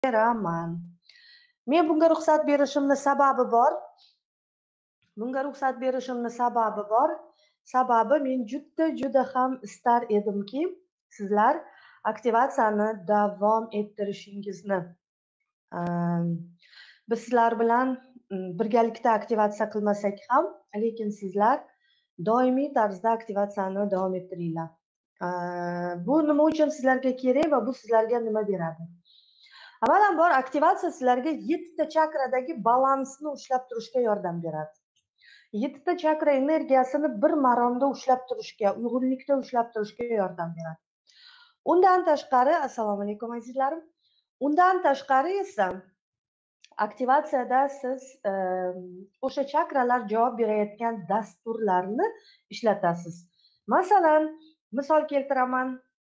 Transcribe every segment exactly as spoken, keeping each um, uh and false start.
beraman. Men bunga ruxsat berishimni sababi bor. Bunga ruxsat berishimni sababi bor. Sababi men juda juda ham istar edimki, sizlar aktivatsiyani davom ettirishingizni. Biz sizlar bilan birgalikda aktivatsiya qilmasak ham, lekin sizlar doimiy tarzda aktivatsiyani davom ettiringlar. Bu nima uchun sizlarga kerak va bu sizlarga nima beradi? Avvalambor aktivatsiya sizlarga yettita chakradagi balansni ushlab turishga yordam beradi. yettita chakra energiyasini bir maromda ushlab turishga, uyg'unlikda ushlab turishga yordam beradi. Undan tashqari, assalomu alaykum azizlarim. Undan tashqari esa aktivatsiyada siz o'sha chakralar javob berayotgan dasturlarni ishlatasiz. Masalan, misol keltiraman.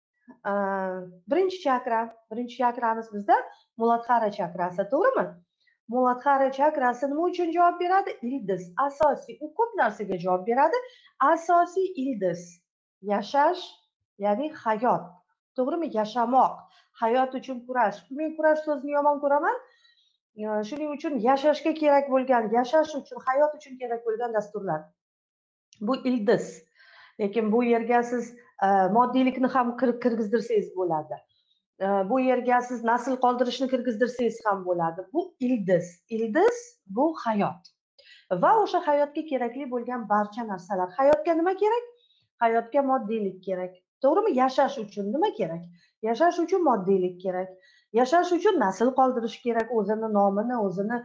Birinchi chakra, birinchi chakramiz bizda Muladhara chakrasi, to'g'rimi? Muladhara chakrasi nima uchun javob beradi? Ildiz. Asosiy, u ko'p narsaga javob beradi. Asosiy ildiz. Yashash, ya'ni hayot. To'g'rimi? Yashamoq, hayot uchun kurash. Men kurash so'zini yomon ko'raman. Shuning uchun yashashga kerak bo'lgan, yashash uchun, hayot uchun kerak bo'lgan dasturlar. Bu ildiz. Lekin bu yerga siz moddiylikni ham kirgizdirsangiz bo'ladi. Bu yerga siz nasl qoldirishni kirgizdirsangiz ham bo'ladi. Bu ildiz. Ildiz bu hayot. Va o'sha hayotga kerakli bo'lgan barcha narsalar. Hayotga nima kerak? Hayotga moddiylik kerak. To'g'rimi? Yashash uchun nima kerak? Yashash uchun moddiylik kerak. Yashash uchun nasl qoldirish kerak, o'zini nomini, o'zini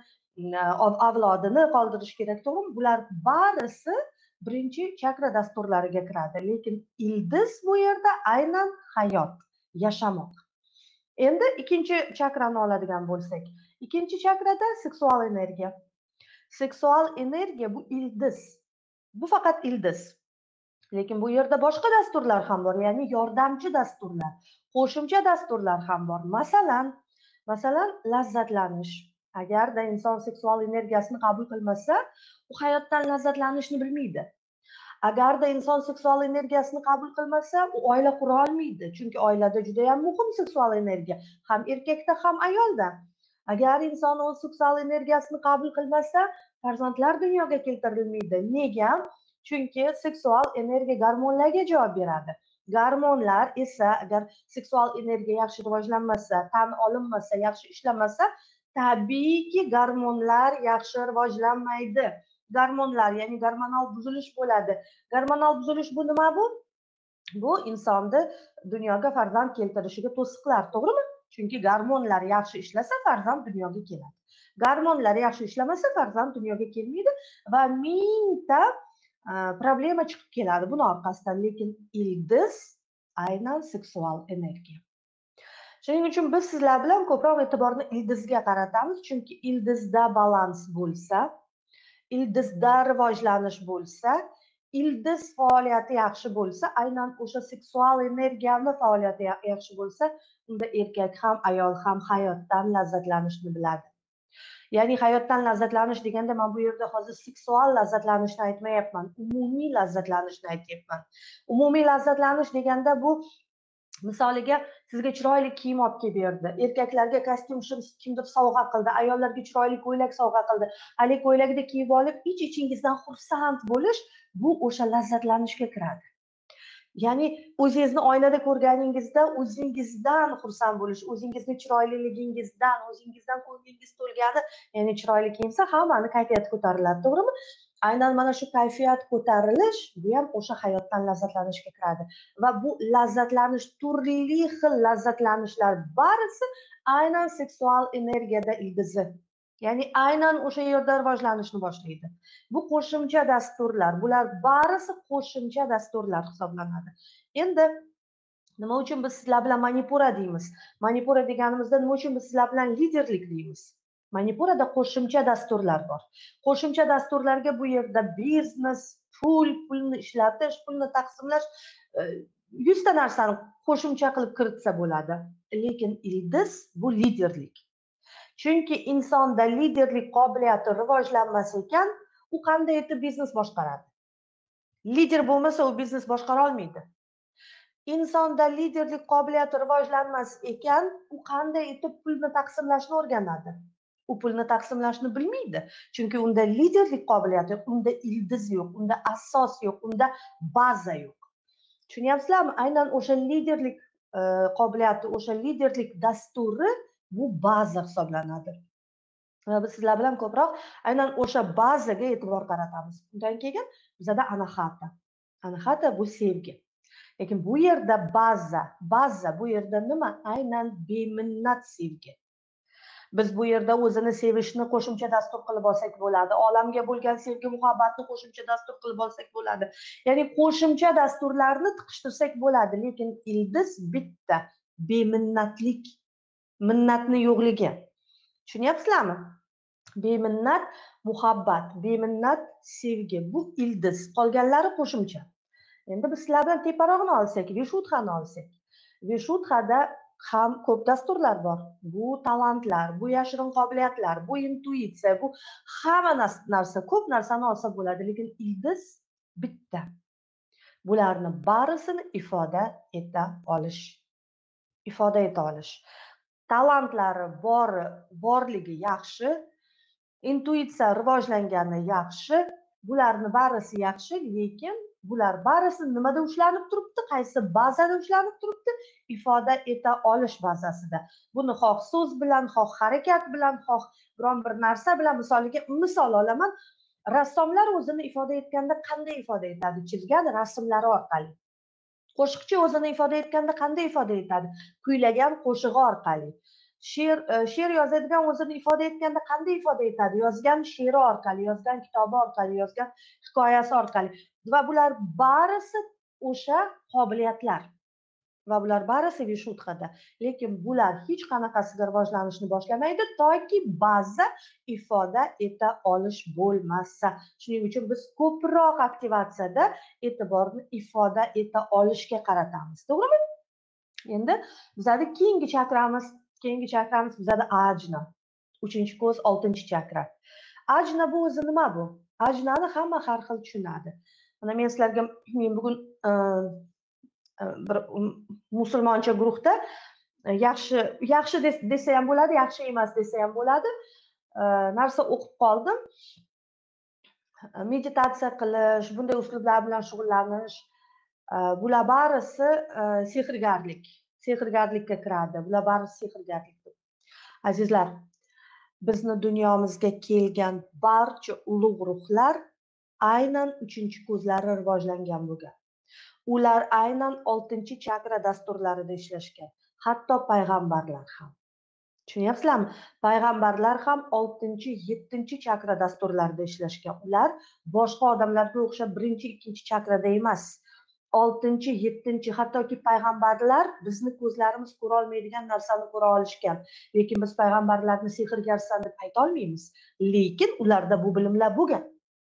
avlodini qoldirish kerak. To'g'rimi? Bular barisi birinchi chakra dasturlariga kiradi. Lekin ildiz bu yerda aynan hayot, yashamoq. Endi ikkinchi chakrani oladigan bo'lsak, ikkinchi chakrada seksual energiya. Seksual energiya bu ildiz. Bu faqat ildiz. Lekin bu yerda boshqa dasturlar ham bor, ya'ni yordamchi dasturlar, qo'shimcha dasturlar ham bor. Masalan, masalan, lazzatlanish. Agarda inson seksual energiyasini qabul qilmasa, u hayotdan lazzatlanishni bilmaydi. Agarda inson seksual energiyasini qabul qilmasa, u oila qura olmaydi. Chunki oilada juda ham muhim seksual energiya, ham erkakda, ham ayolda. Agar inson o'z seksual energiyasini qabul qilmasa, farzandlar dunyoga keltirilmaydi. Nega? Chunki seksual energiya gormonlarga javob beradi. Gormonlar esa agar seksual energiya yaxshi rivojlanmasa, tan olinmasa, yaxshi ishlamasa, tabiiyki gormonlar yaxshi rivojlanmaydi. Gormonlar, ya'ni gormonal buzilish bo'ladi. Gormonal buzilish bu nima bu? Bu insonni dunyoga farzand keltirishiga to'siqlar, to'g'rimi? Chunki gormonlar yaxshi ishlasa, farzand dunyoga keladi. Gormonlar yaxshi ishlamasa, farzand dunyoga kelmaydi va mingta problema chiqib keladi buni orqasidan. Lekin ildiz aynan seksual energiya. Shuning uchun biz sizlar bilan ko'proq e'tiborni ildizga qaratamiz, chunki ildizda balans bo'lsa, ildizda rivojlanish bo'lsa, ildiz faoliyati yaxshi bo'lsa, aynan o'sha seksual energiyani faoliyati yaxshi bo'lsa, unda erkak ham, ayol ham hayotdan lazzatlanishni biladi. Ya'ni hayotdan lazzatlanish deganda men bu yerda hozir seksual lazzatlanishni aytmayapman, umumiy lazzatlanishni aytyapman. Umumiy lazzatlanish deganda bu misoliga sizga chiroyli kiyim olib kelib berdi. Erkaklarga kostyum kimdir sovg'a qildi, ayollarga chiroyli ko'ylak sovg'a qildi. Hali ko'ylakda kiyib olib, ich-ichingizdan xursand bo'lish, bu o'sha lazzatlanishga kiradi. Ya'ni o'zingizni oynada ko'rganingizda o'zingizdan xursand bo'lish, o'zingizni chiroyliligingizdan, o'zingizdan ko'nglingiz to'lgani, ya'ni chiroyli kiyinsa hammani kayfiyati ko'tariladi, to'g'rimi? Aynan mana shu kayfiyat ko'tarilish bu ham o'sha hayotdan lazzatlanishga kiradi. Va bu lazzatlanish, turli xil lazzatlanishlar barisi aynan seksual energiyada ildizi. Ya'ni aynan o'sha yerda rivojlanishni boshlaydi. Bu qo'shimcha dasturlar, bular barisi qo'shimcha dasturlar hisoblanadi. Endi nima uchun biz sizlar bilan manipura deymiz? Manipura deganimizda nima uchun biz sizlar bilan liderlik deymiz? Manipurada qo'shimcha dasturlar bor. Qo'shimcha dasturlarga bu yerda biznes, pul, pulni ishlatish, pulni taqsimlash, yuzta narsani qo'shimcha qilib kiritsa bo'ladi. Lekin ildiz bu liderlik. Chunki insonda liderlik qobiliyati rivojlanmas ekan, u qanday etib biznes boshqaradi? Lider bo'lmasa, u biznes boshqara olmaydi. insonda liderlik qobiliyati rivojlanmas ekan, u qanday etib pulni taqsimlashni o'rganadi? U pulni taqsimlashni bilmaydi. Chunki unda liderlik qobiliyati yo'q, unda ildiz yo'q, unda asos yo'q, unda baza yo'q. Tushunyapsizlarmi? Aynan o'sha liderlik qobiliyati, o'sha liderlik dasturi bu baza hisoblanadi. Biz sizlar bilan ko'proq aynan o'sha bazaga e'tibor qaratamiz. Undan keyin bizada anahata. Anahata bu sevgi. Lekin bu yerda baza, baza bu yerda nima? Aynan beminnat sevgi. Biz bu yerda o'zini sevishni qo'shimcha dastur qilib olsak bo'ladi. Olamga bo'lgan sevgi, muhabbatni qo'shimcha dastur qilib olsak bo'ladi. Ya'ni qo'shimcha dasturlarni tiqishtirsak bo'ladi, lekin ildiz bitta, beminnatlik, minnatni yo'qligi. Tushunyapsizlarmi? Beminnat muhabbat, beminnat sevgi bu ildiz, qolganlari qo'shimcha. Endi biz sizlar bilan teparog'ini olsak, Vishuddhani olsak. Vishuddhada ham ko'p dasturlar bor. Bu talantlar, bu yashirin qobiliyatlar, bu intuitsiya, bu hamma narsa, ko'p narsani olsa bo'ladi, lekin ildiz bitta. Bularni barisini ifoda eta olish. Ifoda eta olish. Talantlari bor, borligi yaxshi, intuitsiya rivojlangani yaxshi, bularni barisi yaxshi, lekin bular barisi nimada ushlanib turibdi? Qaysi bazada ushlanib turibdi? Ifoda eta olish bazasida. Buni xoh so'z bilan, xoh harakat bilan, xoh biron bir narsa bilan, misoliga misol olaman. Rassomlar o'zini ifoda etganda qanday ifoda etadi? Chizgan rasmlari orqali. Qo'shiqchi o'zini ifoda etganda qanday ifoda etadi? Kuylagan qo'shig'i orqali. She'r she'r yozadigan o'zini ifoda etganda qanday ifoda etadi? Yozgan she'ri orqali, yozgan kitobi orqali, yozgan hikoyasi orqali. Va bular barisi o'sha qobiliyatlar. Va bular barisi Vishuddhada. Lekin bular hech qanaqasiga rivojlanishni boshlamaydi toki baza ifoda eta olish bo'lmasa. Shuning uchun biz ko'proq aktivatsiyada e'tiborni ifoda eta olishga qaratamiz. To'g'rimi? Endi bizada keyingi chakramiz, keyingi chakramiz bizada ajna. uchinchi ko'z, oltinchi chakra. Ajna bu o'zi nima bu? Ajnani hamma har xil tushunadi. Mana men sizlarga men bugun bir musulmoncha guruhda yaxshi yaxshi desa ham bo'ladi, yaxshi emas desa ham bo'ladi, narsa o'qib qoldim. Meditatsiya qilish, bunday uslublar bilan shug'ullanish, bular barisi sehrgarlik, sehrgarlikka kiradi. Bular barisi sehrgarlik. Azizlar, bizni dunyomizga kelgan barcha ulug' ruhlar aynan uchinchi ko'zlari rivojlangan bo'lgan. Ular aynan oltinchi chakra dasturlarida ishlashgan. Hatto payg'ambarlar ham. Tushunyapsizlarmi? Payg'ambarlar ham oltinchi, yettinchi chakra dasturlarida ishlashgan. Ular boshqa odamlarga o'xshab birinchi, ikkinchi chakrada emas. oltinchi, yettinchi, hattoki payg'ambarlar bizni ko'zlarimiz ko'ra olmaydigan narsani ko'ra olishgan. Lekin biz payg'ambarlarni sehrgarsan deb ayta olmaymiz. Lekin ularda bu bilimlar bo'lgan.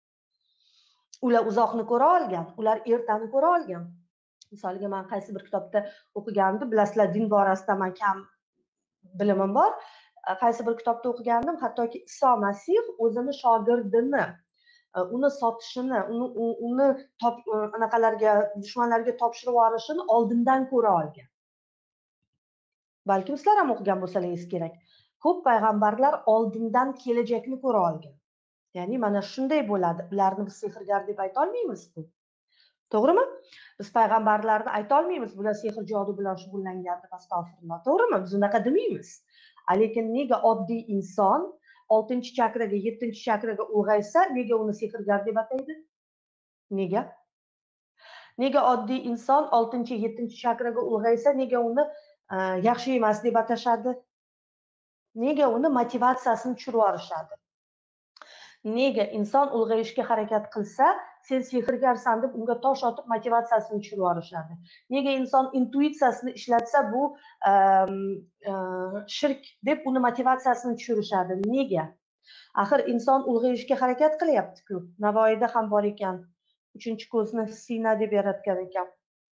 Ular uzoqni ko'ra olgan, ular ertani ko'ra olgan. Misoliga men qaysi bir kitobda o'qigandim, bilasizlar, din borasida men kam bilimim bor. Qaysi bir kitobda o'qigandim, hattoki Iso Masih o'zini shogirdini, uni sotishini, uni uni anaqalarga, dushmanlarga topshirib yuborishini oldindan ko'ra olgan. Balkim sizlar ham o'qigan bo'lsangiz kerak. Ko'p payg'ambarlar oldindan kelajakni ko'ra olgan. Ya'ni mana shunday bo'ladi. Ularni biz sehrgar deb ayta olmaymiz-ku. To'g'rimi? Biz payg'ambarlarni ayta olmaymiz, bular sehr jodu bilan shug'ullangan deb, astag'firulloh. To'g'rimi? Biz unaqa demaymiz. Lekin nega oddiy inson oltinchi chakraga, yettinchi chakraga ulg'aysa, nega uni sehrgar deb ataydi? Nega? Nega oddiy inson oltinchi, yettinchi chakraga ulg'aysa, nega uni yaxshi emas deb atashadi? Nega uni motivatsiyasini tushirib yuborishadi? Nega inson ulg'ayishga harakat qilsa, sen sehrgarsan deb unga tosh otib motivatsiyasini tushirib yuborishadi? Nega inson intuitsiyasini ishlatsa, bu shirk deb uni motivatsiyasini tushirishadi? Nega? Axir inson ulg'ayishga harakat qilyapti-ku. Navoiyda ham bor ekan. Uchinchi ko'zni sina deb yaratgan ekan.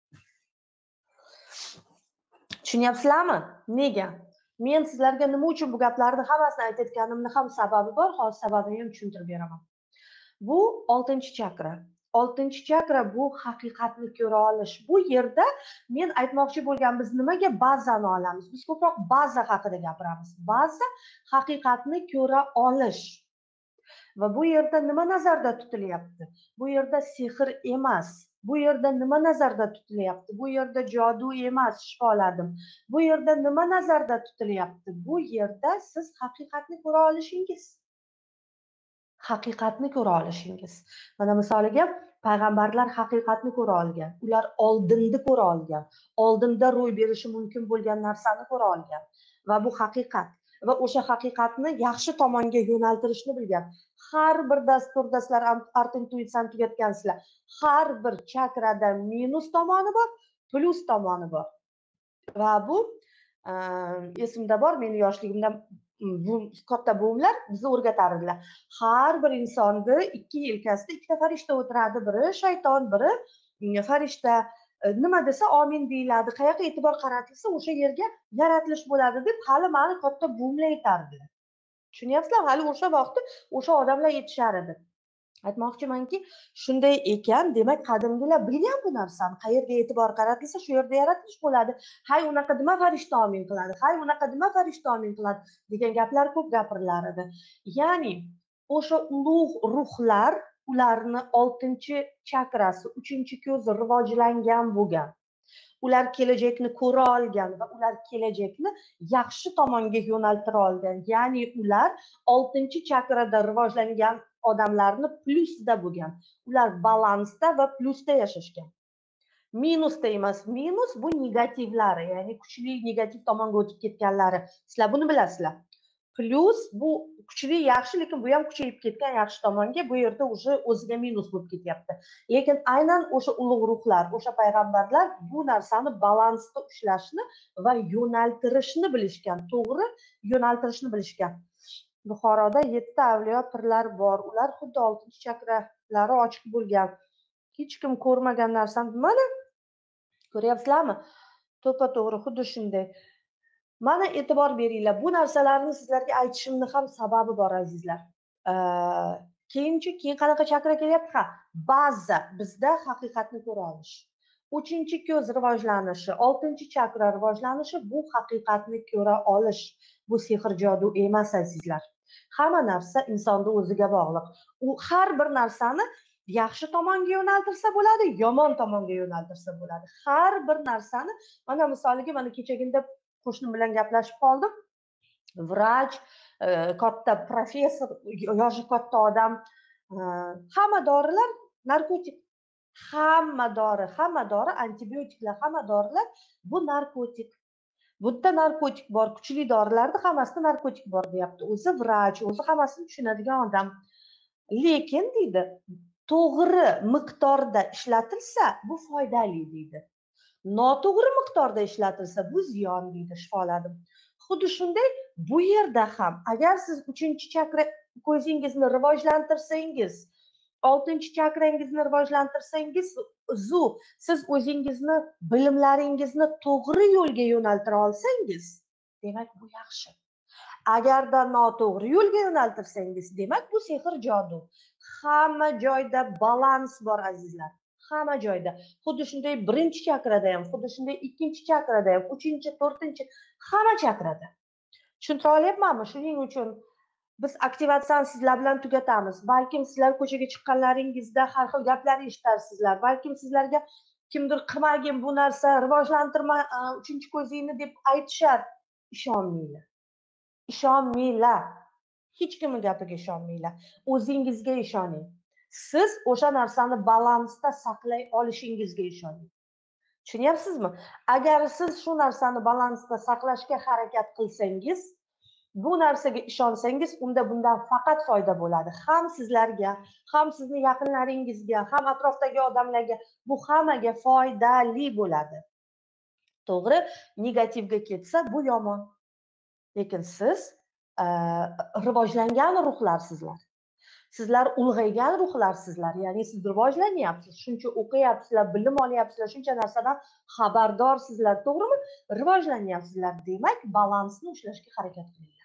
Tushunyapsizlarmi? Nega? Men sizlarga nima uchun bu gaplarni hammasini aytayotganimni ham sababi bor. Hozir sababini ham tushuntirib beraman. Bu oltinchi chakra. oltinchi chakra bu haqiqatni ko'ra olish. Bu yerda men aytmoqchi bo'lgan, biz nimaga bazani olamiz? Biz ko'proq baza haqida gapiramiz. Baza haqiqatni ko'ra olish. Va bu yerda nima nazarda tutilyapti? Bu yerda sehr emas. Bu yerda nima nazarda tutilyapti? Bu yerda jodu emas, shifoladim. Bu yerda nima nazarda tutilyapti? Bu yerda siz haqiqatni ko'ra olishingiz. Haqiqatni ko'ra olishingiz. Mana misoliga payg'ambarlar haqiqatni ko'ra olgan. Ular oldinda ko'ra olgan. Oldinda ro'y berishi mumkin bo'lgan narsani ko'ra olgan. Va bu haqiqat. Va o'sha haqiqatni yaxshi tomonga yo'naltirishni bilgan. Har bir dasturda sizlar intuitsiyani tugatgansizlar. Har bir chakrada minus tomoni bor, plus tomoni bor. Va bu esimda bor, meni yoshligimda bu katta buvimlar bizni o'rgatardilar. Har bir insonni ikki yelkasida ikkita farishta o'tiradi, biri shayton, biri farishta. Nima desa amin deyiladi, qayoqqa e'tibor qaratilsa o'sha yerga yaratilish bo'ladi deb hali meni katta buvimlar aytardilar. Tushunyapsizlar? Hali o'sha vaqtda o'sha odamlar aytishar edi. Aytmoqchimanki, shunday ekan, demak qadimgilar bilgan bu narsani. Qayerga e'tibor qaratilsa shu yerda yaratilish bo'ladi. Hay unaqa dema farishta amin qiladi. Hay unaqa dema farishta amin qiladi degan gaplar ko'p gapirilar edi. Ya'ni o'sha ulug' ruhlar, ularni oltinchi chakrasi, uchinchi ko'zi rivojlangan bo'lgan. Ular kelajakni ko'ra olgan va ular kelajakni yaxshi tomonga yo'naltira olgan. Ya'ni ular oltinchi chakrada rivojlangan odamlarni plusda bo'lgan. Ular balansda va plusda yashashgan. Minusda emas. Minus bu negativlari, ya'ni kuchli negativ tomonga o'tib ketganlari. Sizlar buni bilasizlar. Plus bu kuchli yaxshi, lekin bu ham kuchayib ketgan yaxshi tomonga, bu yerda o'sha o'ziga minus bo'lib ketyapti. Lekin aynan o'sha ulug' ruhlar, o'sha payg'ambarlar bu narsani balansda ushlashni va yo'naltirishni bilishgan, to'g'ri yo'naltirishni bilishgan. Buxoroda yetti avliyo pirlar bor. Ular xuddi oltinchi chakralari ochiq bo'lgan. Hech kim ko'rmagan narsani mana ko'ryapsizlarmi? To'ppa-to'g'ri xuddi shunday. Mana e'tibor beringlar. Bu narsalarni sizlarga aytishimni ham sababi bor azizlar. Keyinchi keyin qanaqa chakra kelyapti? Ha, baza bizda haqiqatni ko'ra olish. uchinchi ko'z rivojlanishi, oltinchi chakra rivojlanishi bu haqiqatni ko'ra olish. Bu sehr jodu emas azizlar. Hamma narsa insonning o'ziga bog'liq. U har bir narsani yaxshi tomonga yo'naltirsa bo'ladi, yomon tomonga yo'naltirsa bo'ladi. Har bir narsani, mana misoliga mana kechaginda qo'shnim bilan gaplashib qoldim. Vrach, katta professor, yoshi katta odam, hamma dorilar narkotik. Hamma dori, hamma dori antibiotiklar, hamma dorilar bu narkotik. Bunda narkotik bor, kuchli dorilarda hammasida narkotik bor deyapti. O'zi vrach, o'zi hammasini tushunadigan odam. Lekin deydi, to'g'ri miqdorda ishlatilsa, bu foydali deydi. Noto'g'ri miqdorda ishlatilsa, bu ziyon deydi, shifoladim. Xuddi shunday bu yerda ham agar siz uchinchi chakra ko'zingizni rivojlantirsangiz, oltinchi chakrangizni rivojlantirsangiz, zu siz o'zingizni, bilimlaringizni to'g'ri yo'lga yo'naltira olsangiz, demak bu yaxshi. Agarda noto'g'ri yo'lga yo'naltirsangiz, demak bu sehr jodu. Hamma joyda balans bor azizlar. Hamma joyda. Xuddi shunday birinchi chakrada ham, xuddi shunday ikkinchi chakrada ham, uchinchi, to'rtinchi, hamma chakrada. Tushuntira olyapmanmi? Shuning uchun biz aktivatsiyani sizlar bilan tugatamiz. Balkim sizlar ko'chaga chiqqanlaringizda har xil gaplar eshitarsizlar. Balkim sizlarga kimdir qilmagin bu narsa, rivojlantirma uchinchi ko'zingni deb aytishar. Ishonmanglar. Ishonmanglar. Hech kimning gapiga ishonmanglar. O'zingizga ishoning. Siz o'sha narsani balansda saqlay olishingizga ishoning. Tushunyapsizmi? Agar siz shu narsani balansda saqlashga harakat qilsangiz, bu narsaga ishonsangiz, unda bundan faqat foyda bo'ladi. Ham sizlarga, ham sizning yaqinlaringizga, ham atrofdagi odamlarga, bu hammaga foydali bo'ladi. To'g'ri, negativga ketsa bu yomon. Lekin siz rivojlangan ruhlarsizlar. Sizlar ulg'aygan ruhlarsizlar. Ya'ni siz rivojlanyapsiz, shuncha o'qiyapsizlar, bilim olyapsizlar, shuncha narsadan xabardorsizlar, to'g'rimi? Rivojlanyapsizlar. Demak, balansni ushlashga harakat qilinglar.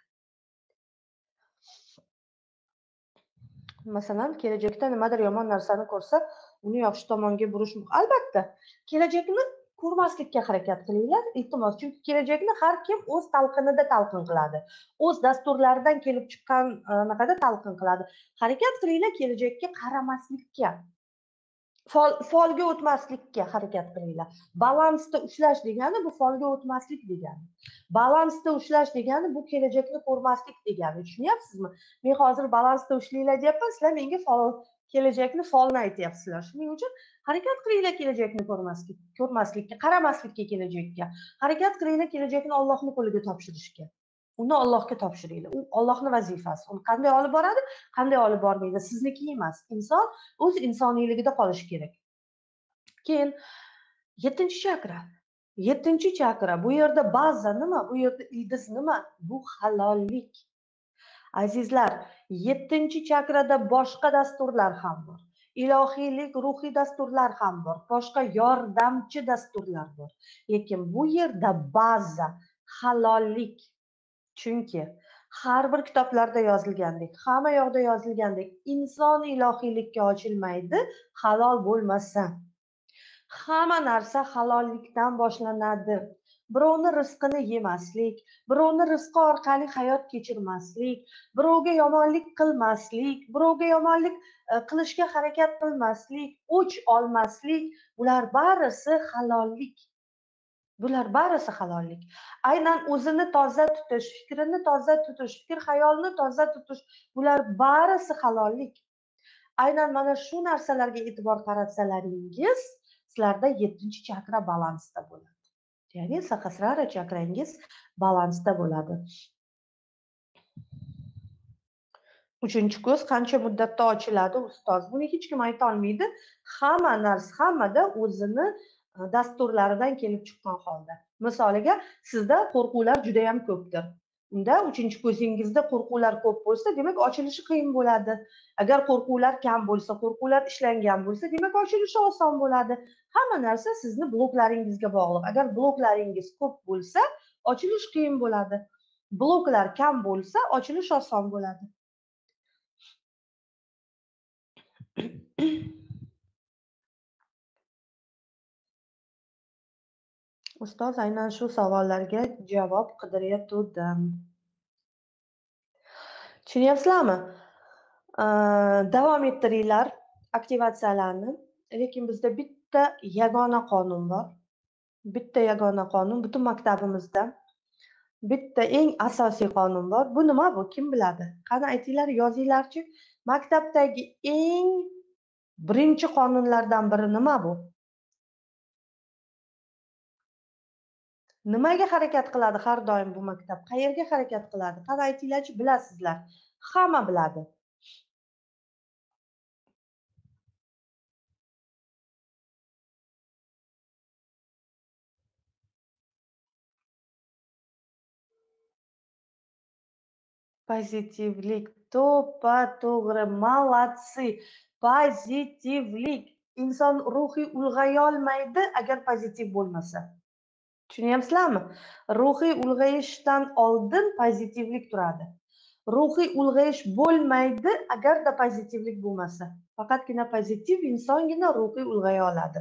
Masalan, kelajakda nimadir yomon narsani ko'rsa, uni yaxshi tomonga burish. Albatta, kelajakni ko'rmaslikka harakat qilinglar, iltimos. Chunki kelajakni har kim o'z talqinida talqin qiladi. O'z dasturlaridan kelib chiqqan naqada talqin qiladi. Harakat qilinglar kelajakka qaramaslikka. Fol, folga o'tmaslikka harakat qilinglar. Balansda ushlash degani bu folga o'tmaslik degani. Balansda ushlash degani bu kelajakni ko'rmaslik degani. Tushunyapsizmi? Men hozir balansda ushlanglar deyapman, sizlar menga fol kelajakni folni aytyapsizlar. Shuning uchun harakat qilinglar kelajakni ko'rmaslik, ko'rmaslikka, qaramaslikka kelajakka. Harakat qilinglar kelajakni Allohning qo'liga topshirishga. Uni Allohga topshiringlar. U Allohning vazifasi. Uni qanday olib boradi, qanday olib bormaydi, sizniki emas. Inson o'z insoniyligida qolishi kerak. Keyin yettinchi chakra. yettinchi chakra. Bu yerda baza nima? Bu yerda ildiz nima? Bu halollik. Azizlar, yettinchi chakrada boshqa dasturlar ham bor. Ilohiylik, ruhiy dasturlar ham bor. Boshqa yordamchi dasturlar bor. Lekin bu yerda baza, halollik. Chunki har bir kitoblarda yozilgandek, hamma yoqda yozilgandek, inson ilohiylikka ochilmaydi, halol bo'lmasa. Hamma narsa halollikdan boshlanadi. Birovni rizqini yemaslik, birovni rizqi orqali hayot kechirmaslik, birovga yomonlik qilmaslik, birovga yomonlik qilishga harakat qilmaslik, o'ch olmaslik, bular barisi halollik. Bular barisi halollik. Aynan o'zini toza tutish, fikrini toza tutish, fikr xayolni toza tutish, bular barisi halollik. Aynan mana shu narsalarga e'tibor qaratsalaringiz, sizlarda yettinchi chakra balansda bo'ladi. Ya'ni Sahasrara chakrangiz balansda bo'ladi. Uchinchi ko'z qancha muddatda ochiladi, ustoz? Buni hech kim ayta olmaydi. Hamma narsa, hammada o'zini dasturlaridan kelib chiqqan holda. Misoliga, sizda qo'rquvlar juda ham ko'pdir. Unda uchinchi ko'zingizda qo'rquvlar ko'p bo'lsa, demak ochilishi qiyin bo'ladi. Agar qo'rquvlar kam bo'lsa, qo'rquvlar ishlangan bo'lsa, demak ochilishi oson bo'ladi. Hamma narsa sizni bloklaringizga bog'liq. Agar bloklaringiz ko'p bo'lsa, ochilish qiyin bo'ladi. Bloklar kam bo'lsa, ochilish oson bo'ladi. Ustoz, aynan shu savollarga javob qidirayotgandim. Tushunyapsizlarmi? Davom ettiringlar aktivatsiyalarni. Lekin bizda bitta yagona qonun bor. Bitta yagona qonun butun maktabimizda. Bitta eng asosiy qonun bor. Bu nima bu? Kim biladi? Qani aytinglar, yozinglarchi. Maktabdagi eng birinchi qonunlardan biri nima bu? Nimaga harakat qiladi har doim bu maktab? Qayerga harakat qiladi? Qani aytinglarchi, bilasizlar? Hamma biladi. Pozitivlik, to'ppa to'g'ri, malatsi. Pozitivlik. Inson ruhiy ulg'aya olmaydi agar pozitiv bo'lmasa. Tushunyapsizlarmi? Ruhiy ulg'ayishdan oldin pozitivlik turadi. Ruhiy ulg'ayish bo'lmaydi agarda pozitivlik bo'lmasa. Faqatgina pozitiv insongina ruhiy ulg'aya oladi.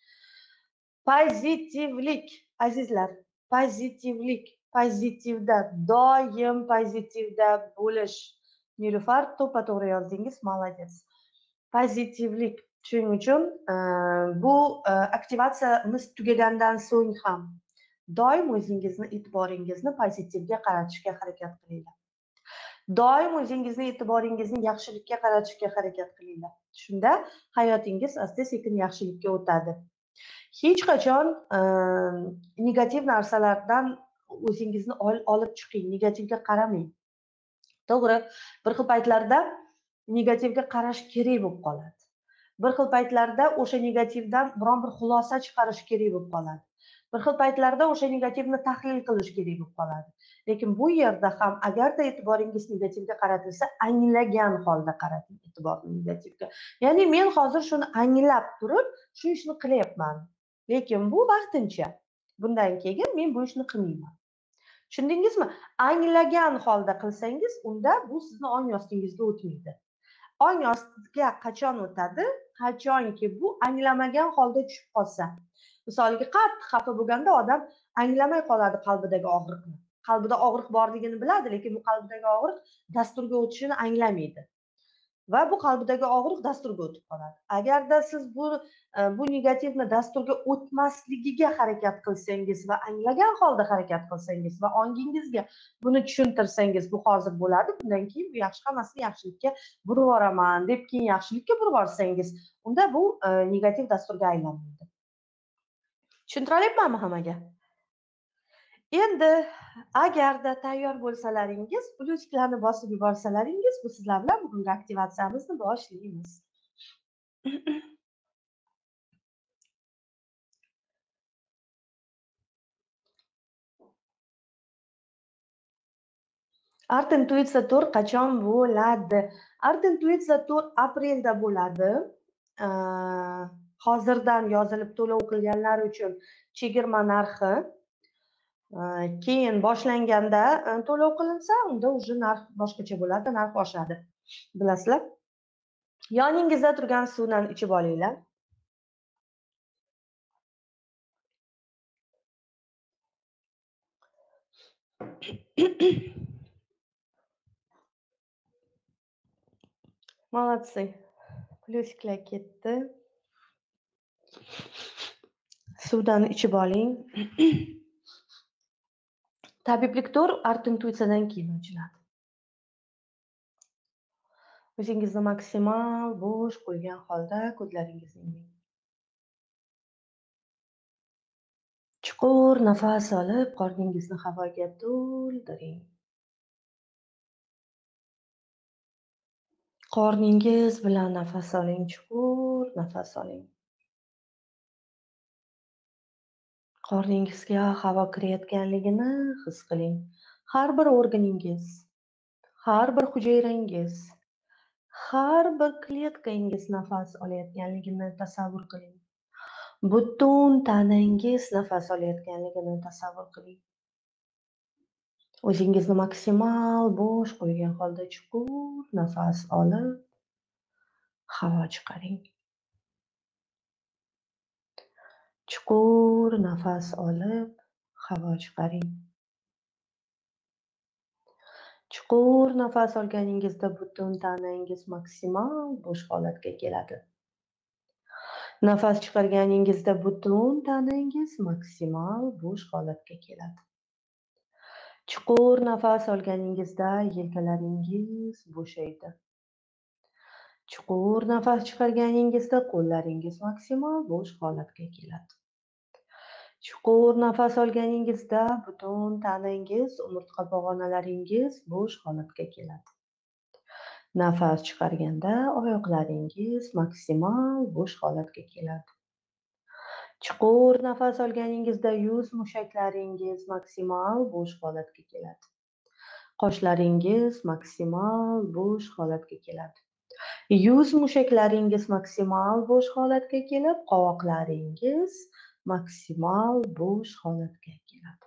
Pozitivlik, azizlar, pozitivlik, pozitivda, doim pozitivda bo'lish. Nilufar, to'ppa to'g'ri yozdingiz, молодец. Pozitivlik. Shuning uchun bu aktivatsiyamiz tugagandan so'ng ham doim o'zingizni e'tiboringizni pozitivga qaratishga harakat qilinglar. Doim o'zingizni e'tiboringizni yaxshilikka qaratishga harakat qilinglar. Shunda hayotingiz asta-sekin yaxshilikka o'tadi. Hech qachon negativ narsalardan o'zingizni olib chiqing, negativga qaramang. To'g'ri, bir xil paytlarda negativga qarash kerak bo'lib qoladi. Bir xil paytlarda o'sha negativdan biron bir xulosa chiqarish kerak bo'lib qoladi. Bir xil paytlarda o'sha negativni tahlil qilish kerak bo'lib qoladi. Lekin bu yerda ham agarda e'tiboringiz negativga qaratilsa, anglagan holda qarating e'tiborni negativga. Ya'ni men hozir shuni anglab turib, shu ishni qilyapman. Lekin bu vaqtincha. Bundan keyin men bu ishni qilmayman. Tushundingizmi? Anglagan holda qilsangiz, unda bu sizni ong ostingizga o'tmaydi. Ong ostiga qachon o'tadi? qachonki bu anglamagan holda tushib qolsa, misoliga qattiq xafa bo'lganda odam anglamay qoladi qalbidagi og'riqni. Qalbida og'riq borligini biladi, lekin bu qalbidagi og'riq dasturga o'tishini anglamaydi. Va bu qalbidagi og'riq dasturga o'tib qoladi. Agarda siz bu bu negativni dasturga o'tmasligiga harakat qilsangiz va anglagan holda harakat qilsangiz va ongingizga buni tushuntirsangiz, bu hozir bo'ladi, bundan keyin bu yaxshi hammasini yaxshilikka burib yuboraman deb keyin yaxshilikka burib yuborsangiz, unda bu negativ dasturga aylanmaydi. Tushuntirayapmanmi hammaga? Endi agarda tayyor bo'lsalaringiz, plyuslarni bosib yuborsalaringiz, bu sizlar bilan bugungi aktivatsiyamizni boshlaymiz. Art intuitsiya tur qachon bo'ladi? Art intuitsiya tur aprelda bo'ladi. Hozirdan yozilib to'lov qilganlar uchun chegirma narxi. Keyin boshlanganda to'lov qilinsa, unda уже narx boshqacha bo'ladi, narx oshadi. Bilasizlar? Yoningizda turgan suvdan ichib olinglar. Молодцы. Plyusklar ketdi. Suvdan ichib oling. Tabiblik tur art intuitsiyadan keyin ochiladi. O'zingizni maksimal bo'sh qo'ygan holda ko'zlaringizni yuming. Chuqur nafas olib, qorningizni havoga to'ldiring. Qorningiz bilan nafas oling, chuqur nafas oling. Qorningizga havo kirayotganligini his qiling. Har bir organingiz, har bir hujayrangiz, har bir kletkangiz nafas olayotganligini tasavvur qiling. Butun tanangiz nafas olayotganligini tasavvur qiling. O'zingizni maksimal bo'sh qo'ygan holda chuqur nafas olib, havo chiqaring. Chuqur nafas olib, havo chiqaring. Chuqur nafas olganingizda butun tanangiz maksimal bo'sh holatga keladi. Nafas chiqarganingizda butun tanangiz maksimal bo'sh holatga keladi. Chuqur nafas olganingizda yelkalaringiz bo'shaydi. Chuqur nafas chiqarganingizda qo'llaringiz maksimal bo'sh holatga keladi. Chuqur nafas olganingizda butun tanangiz, umurtqa pog'onalaringiz bo'sh holatga keladi. Nafas chiqarganda oyoqlaringiz maksimal bo'sh holatga keladi. Chuqur nafas olganingizda yuz mushaklaringiz maksimal bo'sh holatga keladi. Qoshlaringiz maksimal bo'sh holatga keladi. Yuz mushaklaringiz maksimal bo'sh holatga kelib, qovoqlaringiz maksimal bo'sh holatga keladi.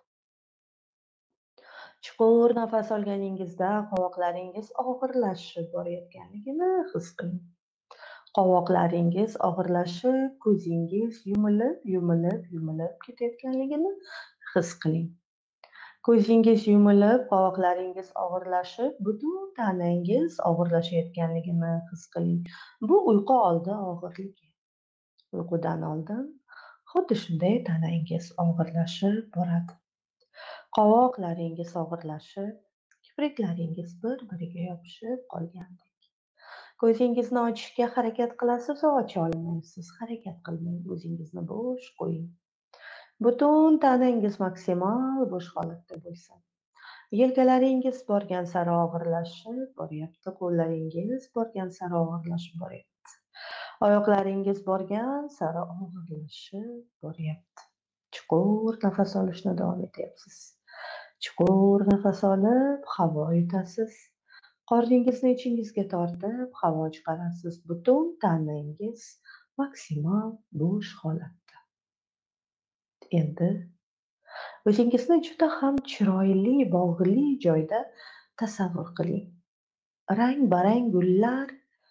Chuqur nafas olganingizda qovoqlaringiz og'irlashib borayotganligini his qiling. Qovoqlaringiz og'irlashib, ko'zingiz yumilib, yumilib, yumilib ketayotganligini his qiling. Ko'zingiz yumilib, qovoqlaringiz og'irlashib, butun tanangiz og'irlashayotganligini his qiling. Bu uyqu oldi og'irligi. Uyqudan oldin xuddi shunday tanangiz og'irlashib boradi. Qovoqlaringiz og'irlashib, kipriklaringiz bir-biriga yopishib qolgandek. Ko'zingizni ochishga harakat qilasiz, ocha olmaysiz. Harakat qilmang, o'zingizni bo'sh qo'ying. Butun tanangiz maksimal bo'sh holatda bo'lsin. Yelkalaringiz borgan sari og'irlashib boryapti. Qo'llaringiz borgan sari og'irlashib boryapti. Oyoqlaringiz borgan sari og'irlashib boryapti. Chuqur nafas olishni davom etyapsiz. Chuqur nafas olib, havo yutasiz. Qorningizni ichingizga tortib, havo chiqarasiz. Butun tanangiz maksimal bo'sh holatda. Endi o'zingizni juda ham chiroyli, bog'li joyda tasavvur qiling. Rang-barang gullar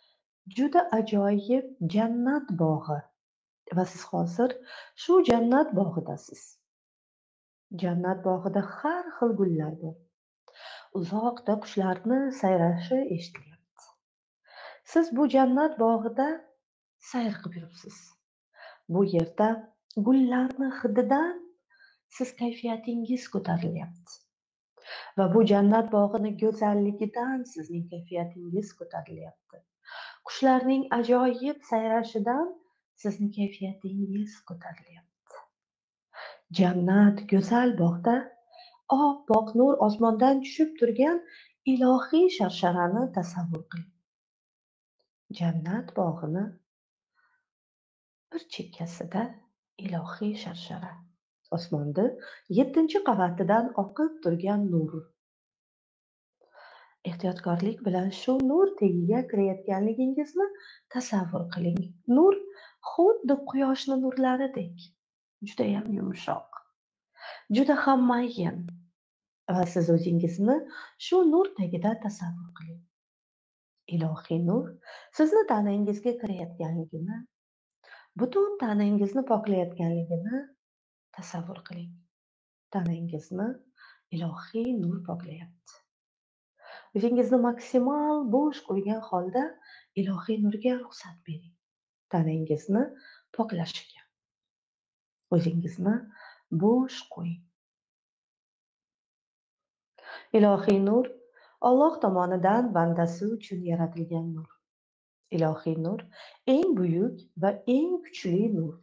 juda ajoyib jannat bog'i va siz hozir shu jannat bog'idasiz. Jannat bog'ida har xil gullar bor. Uzoqda qushlarni sayrashi eshitilyapti. Siz bu jannat bog'ida sayr qilib yuribsiz. Bu yerda gullarni hididan siz kayfiyatingiz ko'tarilyapti. Va bu jannat bog'ini go'zalligidan sizning kayfiyatingiz ko'tarilyapti. Qushlarning ajoyib sayrashidan sizning kayfiyatingiz ko'tarilyapti. Jannat go'zal bog'da oppoq nur osmondan tushib turgan ilohiy sharsharani tasavvur qiling. Jannat bog'ini bir chekkasida ilohiy sharshara, osmonda yettinchi qavatidan oqib turgan nur. Ehtiyotkorlik bilan shu nur tagiga kirayotganligingizni tasavvur qiling. Nur xuddi quyoshni nurlaridek, juda ham yumshoq, juda ham mayin. Va siz o'zingizni shu nur tagida tasavvur qiling. Ilohiy nur sizni tanangizga kirayotganligini, butun tanangizni poklayotganligini tasavvur qiling. Tanangizni ilohiy nur poklayapti. O'zingizni maksimal bo'sh qo'ygan holda ilohiy nurga ruxsat bering. Tanangizni poklashiga. O'zingizni bo'sh qo'ying. Ilohiy nur Alloh tomonidan bandasi uchun yaratilgan nur. Ilohiy nur eng buyuk va eng kuchli nur.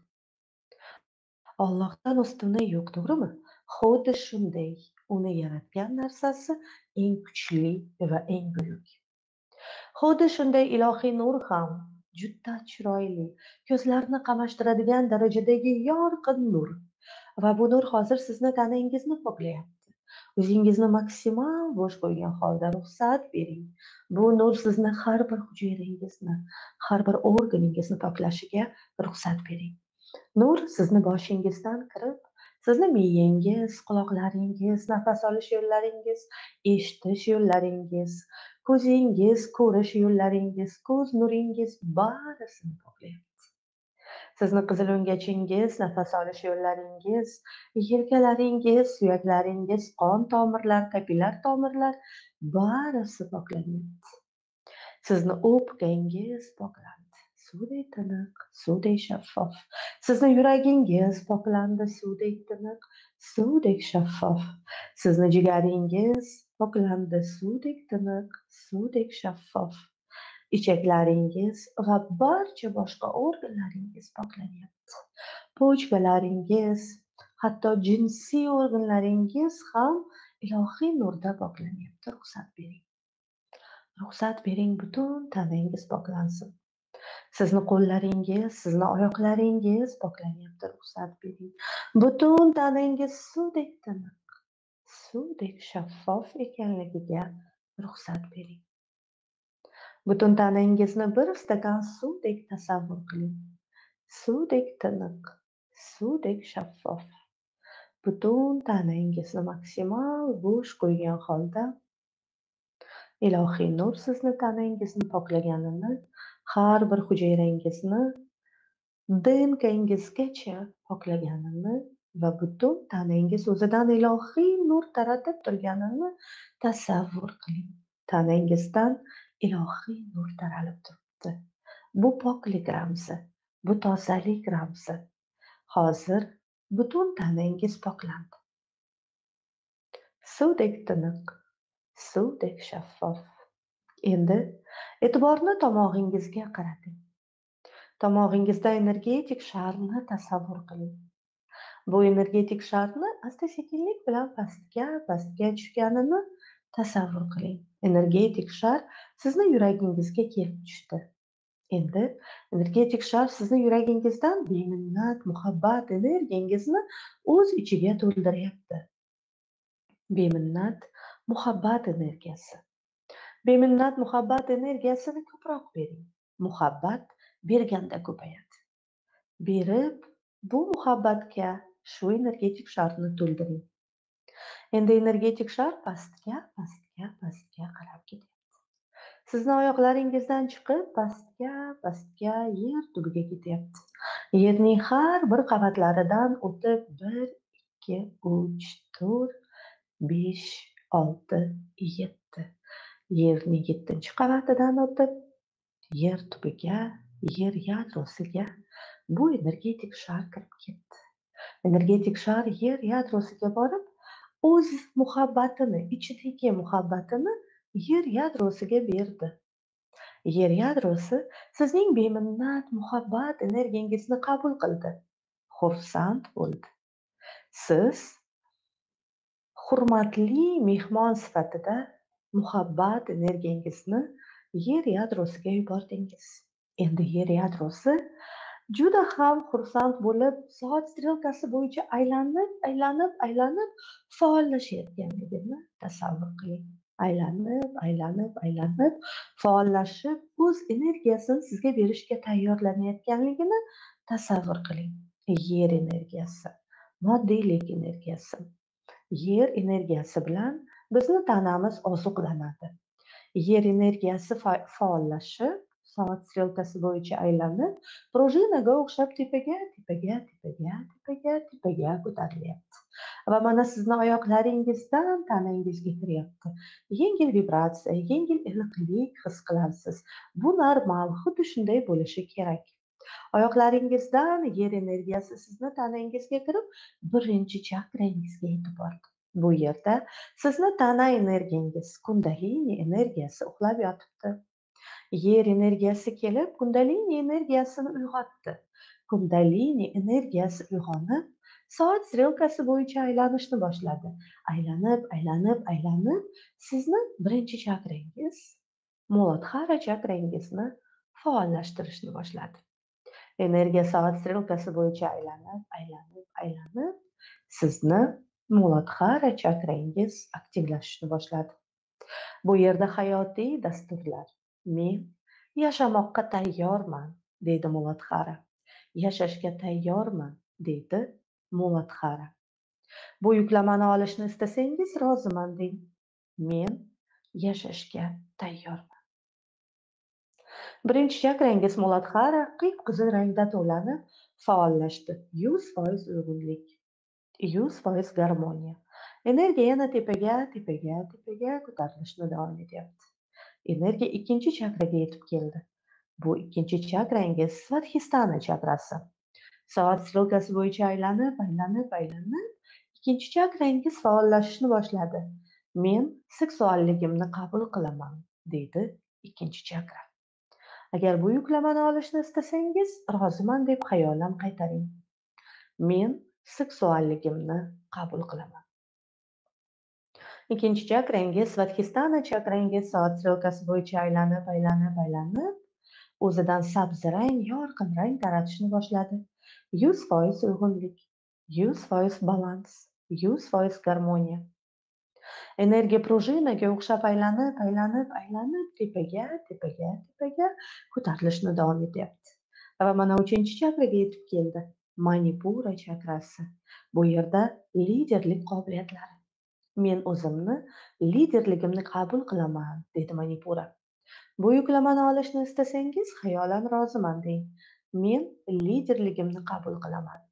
Allohdan ustuni yo'q, to'g'rimi? Xuddi shunday uni yaratgan narsasi eng kuchli va eng buyuk. Xuddi shunday ilohiy nur ham juda chiroyli, ko'zlarni qamashtiradigan darajadagi yorqin nur. Va bu nur hozir sizni tanangizni poklayapti. O'zingizni maksimal bo'sh qo'ygan holda ruxsat bering. Bu nur sizni har bir hujayrangizni, har bir organingizni poklashiga ruxsat bering. Nur sizni boshingizdan kirib, sizni miyangiz, quloqlaringiz, nafas olish yo'llaringiz, eshitish yo'llaringiz, ko'zingiz, ko'rish yo'llaringiz, ko'z nuringiz barisini poklayapti. Sizni qizil o'ngachingiz, nafas olish yo'llaringiz, yelkalaringiz, suyaklaringiz, qon tomirlar, kapillar tomirlar barisi poklanyapti. Sizni o'pkangiz poklandi, suvdek tiniq, suvdek shaffof. Sizni yuragingiz poklandi, suvdek tiniq, suvdek shaffof. Sizni jigaringiz poklandi, suvdek tiniq, suvdek shaffof. Ichaklaringiz va barcha boshqa organlaringiz poklanyapti. Pochkalaringiz, hatto jinsiy organlaringiz ham ilohiy nurda poklanyapti. Ruxsat bering. Ruxsat bering, butun tanangiz poklansin. Sizni qo'llaringiz, sizni oyoqlaringiz poklanyapti. Ruxsat bering. Butun tanangiz suvdek tiniq, suvdek shaffof ekanligiga ruxsat bering. Butun tanangizni bir stakan suvdek tasavvur qiling. Suvdek tiniq, suvdek shaffof. Butun tanangizni maksimal bo'sh qo'ygan holda ilohiy nur sizni tanangizni poklaganini, har bir hujayrangizni D N Kingizgacha poklaganini va butun tanangiz o'zidan ilohiy nur taratib turganini tasavvur qiling. Tanangizdan ilohiy nur taralib turibdi. Bu poklik ramzi, bu tozalik ramzi. Hozir butun tanangiz poklandi. Suvdek tiniq, suvdek shaffof. Endi e'tiborni tomog'ingizga qarating. Tomog'ingizda energetik sharni tasavvur qiling. Bu energetik sharni asta-sekinlik bilan pastga, pastga tushganini tasavvur qiling. Energetik shar sizni yuragingizga kelib tushdi. Endi energetik shar sizni yuragingizdan beminnat muhabbat energiyangizni o'z ichiga to'ldiryapti. Beminnat muhabbat energiyasi. Beminnat muhabbat energiyasini ko'proq bering. Muhabbat berganda ko'payadi. Berib, bu muhabbatga shu energetik sharni to'ldiring. Endi energetik shar pastga, pastga, pastga qarab ketyapti. Sizni oyoqlaringizdan chiqib, pastga, pastga yer tubiga ketyapti. Yerning har bir qavatlaridan o'tib bir, ikki, uch, to'rt, besh, olti, yetti. Yerning yettinchi qavatidan o'tib yer tubiga, yer yadrosiga bu energetik shar kirib ketdi. Energetik shar yer yadrosiga borib, o'z muhabbatini, ichidagi muhabbatini yer yadrosiga berdi. Yer yadrosi sizning beminnat muhabbat energiyangizni qabul qildi. Xursand bo'ldi. Siz hurmatli mehmon sifatida muhabbat energiyangizni yer yadrosiga yubordingiz. Endi yer yadrosi juda ham xursand bo'lib, soat strelkasi bo'yicha aylanib, aylanib, aylanib faollashayotganligini tasavvur qiling. Aylanib, aylanib, aylanib faollashib, o'z energiyasini sizga berishga tayyorlanayotganligini tasavvur qiling. Yer energiyasi, moddiylik energiyasi. Yer energiyasi bilan bizni tanamiz oziqlanadi. Yer energiyasi faollashib, soat strelkasi bo'yicha aylanib, prujinaga o'xshab tepaga, tepaga, tepaga, tepaga, tepaga ko'tarilyapti. Va mana sizni oyoqlaringizdan tanangizga kiryapti. Yengil vibratsiya, yengil iliqlik his qilasiz. Bu normal, xuddi shunday bo'lishi kerak. Oyoqlaringizdan yer energiyasi sizni tanangizga kirib, birinchi chakrangizga yetib bordi. Bu yerda sizni tana energiyangiz, kundalini energiyasi uxlab yotibdi. Yer energiyasi kelib, kundalini energiyasini uyg'otdi. Kundalini energiyasi uyg'onib, soat strelkasi bo'yicha aylanishni boshladi. Aylanib, aylanib, aylanib, sizni birinchi chakrangiz, Muladhara chakrangizni faollashtirishni boshladi. Energiya soat strelkasi bo'yicha aylanib, aylanib, aylanib, sizni Muladhara chakrangiz aktivlashishni boshladi. Bu yerda hayotiy dasturlar. Men yashamoqqa tayyorman, deydi Muladhara. Yashashga tayyorman, deydi Muladhara. Bu yuklamani olishni istasangiz roziman deng. Men yashashga tayyorman. Birinchi chakrangiz Muladhara qip-qizil rangda to'lanib faollashdi. yuz foiz uyg'unlik, yuz foiz garmoniya. Energiya yana tepaga, tepaga, tepaga ko'tarilishni davom etyapti. Energiya ikkinchi chakraga yetib keldi. Bu ikkinchi chakrangiz Svadhisthana chakrasi. Soat strelkasi bo'yicha aylanib, aylanib, aylanib, ikkinchi chakrangiz faollashishni boshladi. Men seksualligimni qabul qilaman, deydi ikkinchi chakra. Agar bu yuklamani olishni istasangiz, roziman deb xayolan qaytaring. Men seksualligimni qabul qilaman. Ikkinchi chakrangiz, Svadhisthana chakrangiz soat strelkasi bo'yicha aylanib, aylanib, aylanib, o'zidan sabzi rang, yorqin rang taratishni boshladi. yuz foiz uyg'unlik, yuz foiz balans, yuz foiz garmoniya. Energiya prujinaga o'xshab aylanib, aylanib, aylanib, tepaga, tepaga, tepaga ko'tarilishni davom etyapti. Va mana uchinchi chakraga yetib keldi. Manipura chakrasi. Bu yerda liderlik qobiliyatlari. Men o'zimni liderligimni qabul qilaman, dedi Manipura. Bu yuklamani olishni istasangiz, xayolan roziman deng. Men liderligimni qabul qilaman.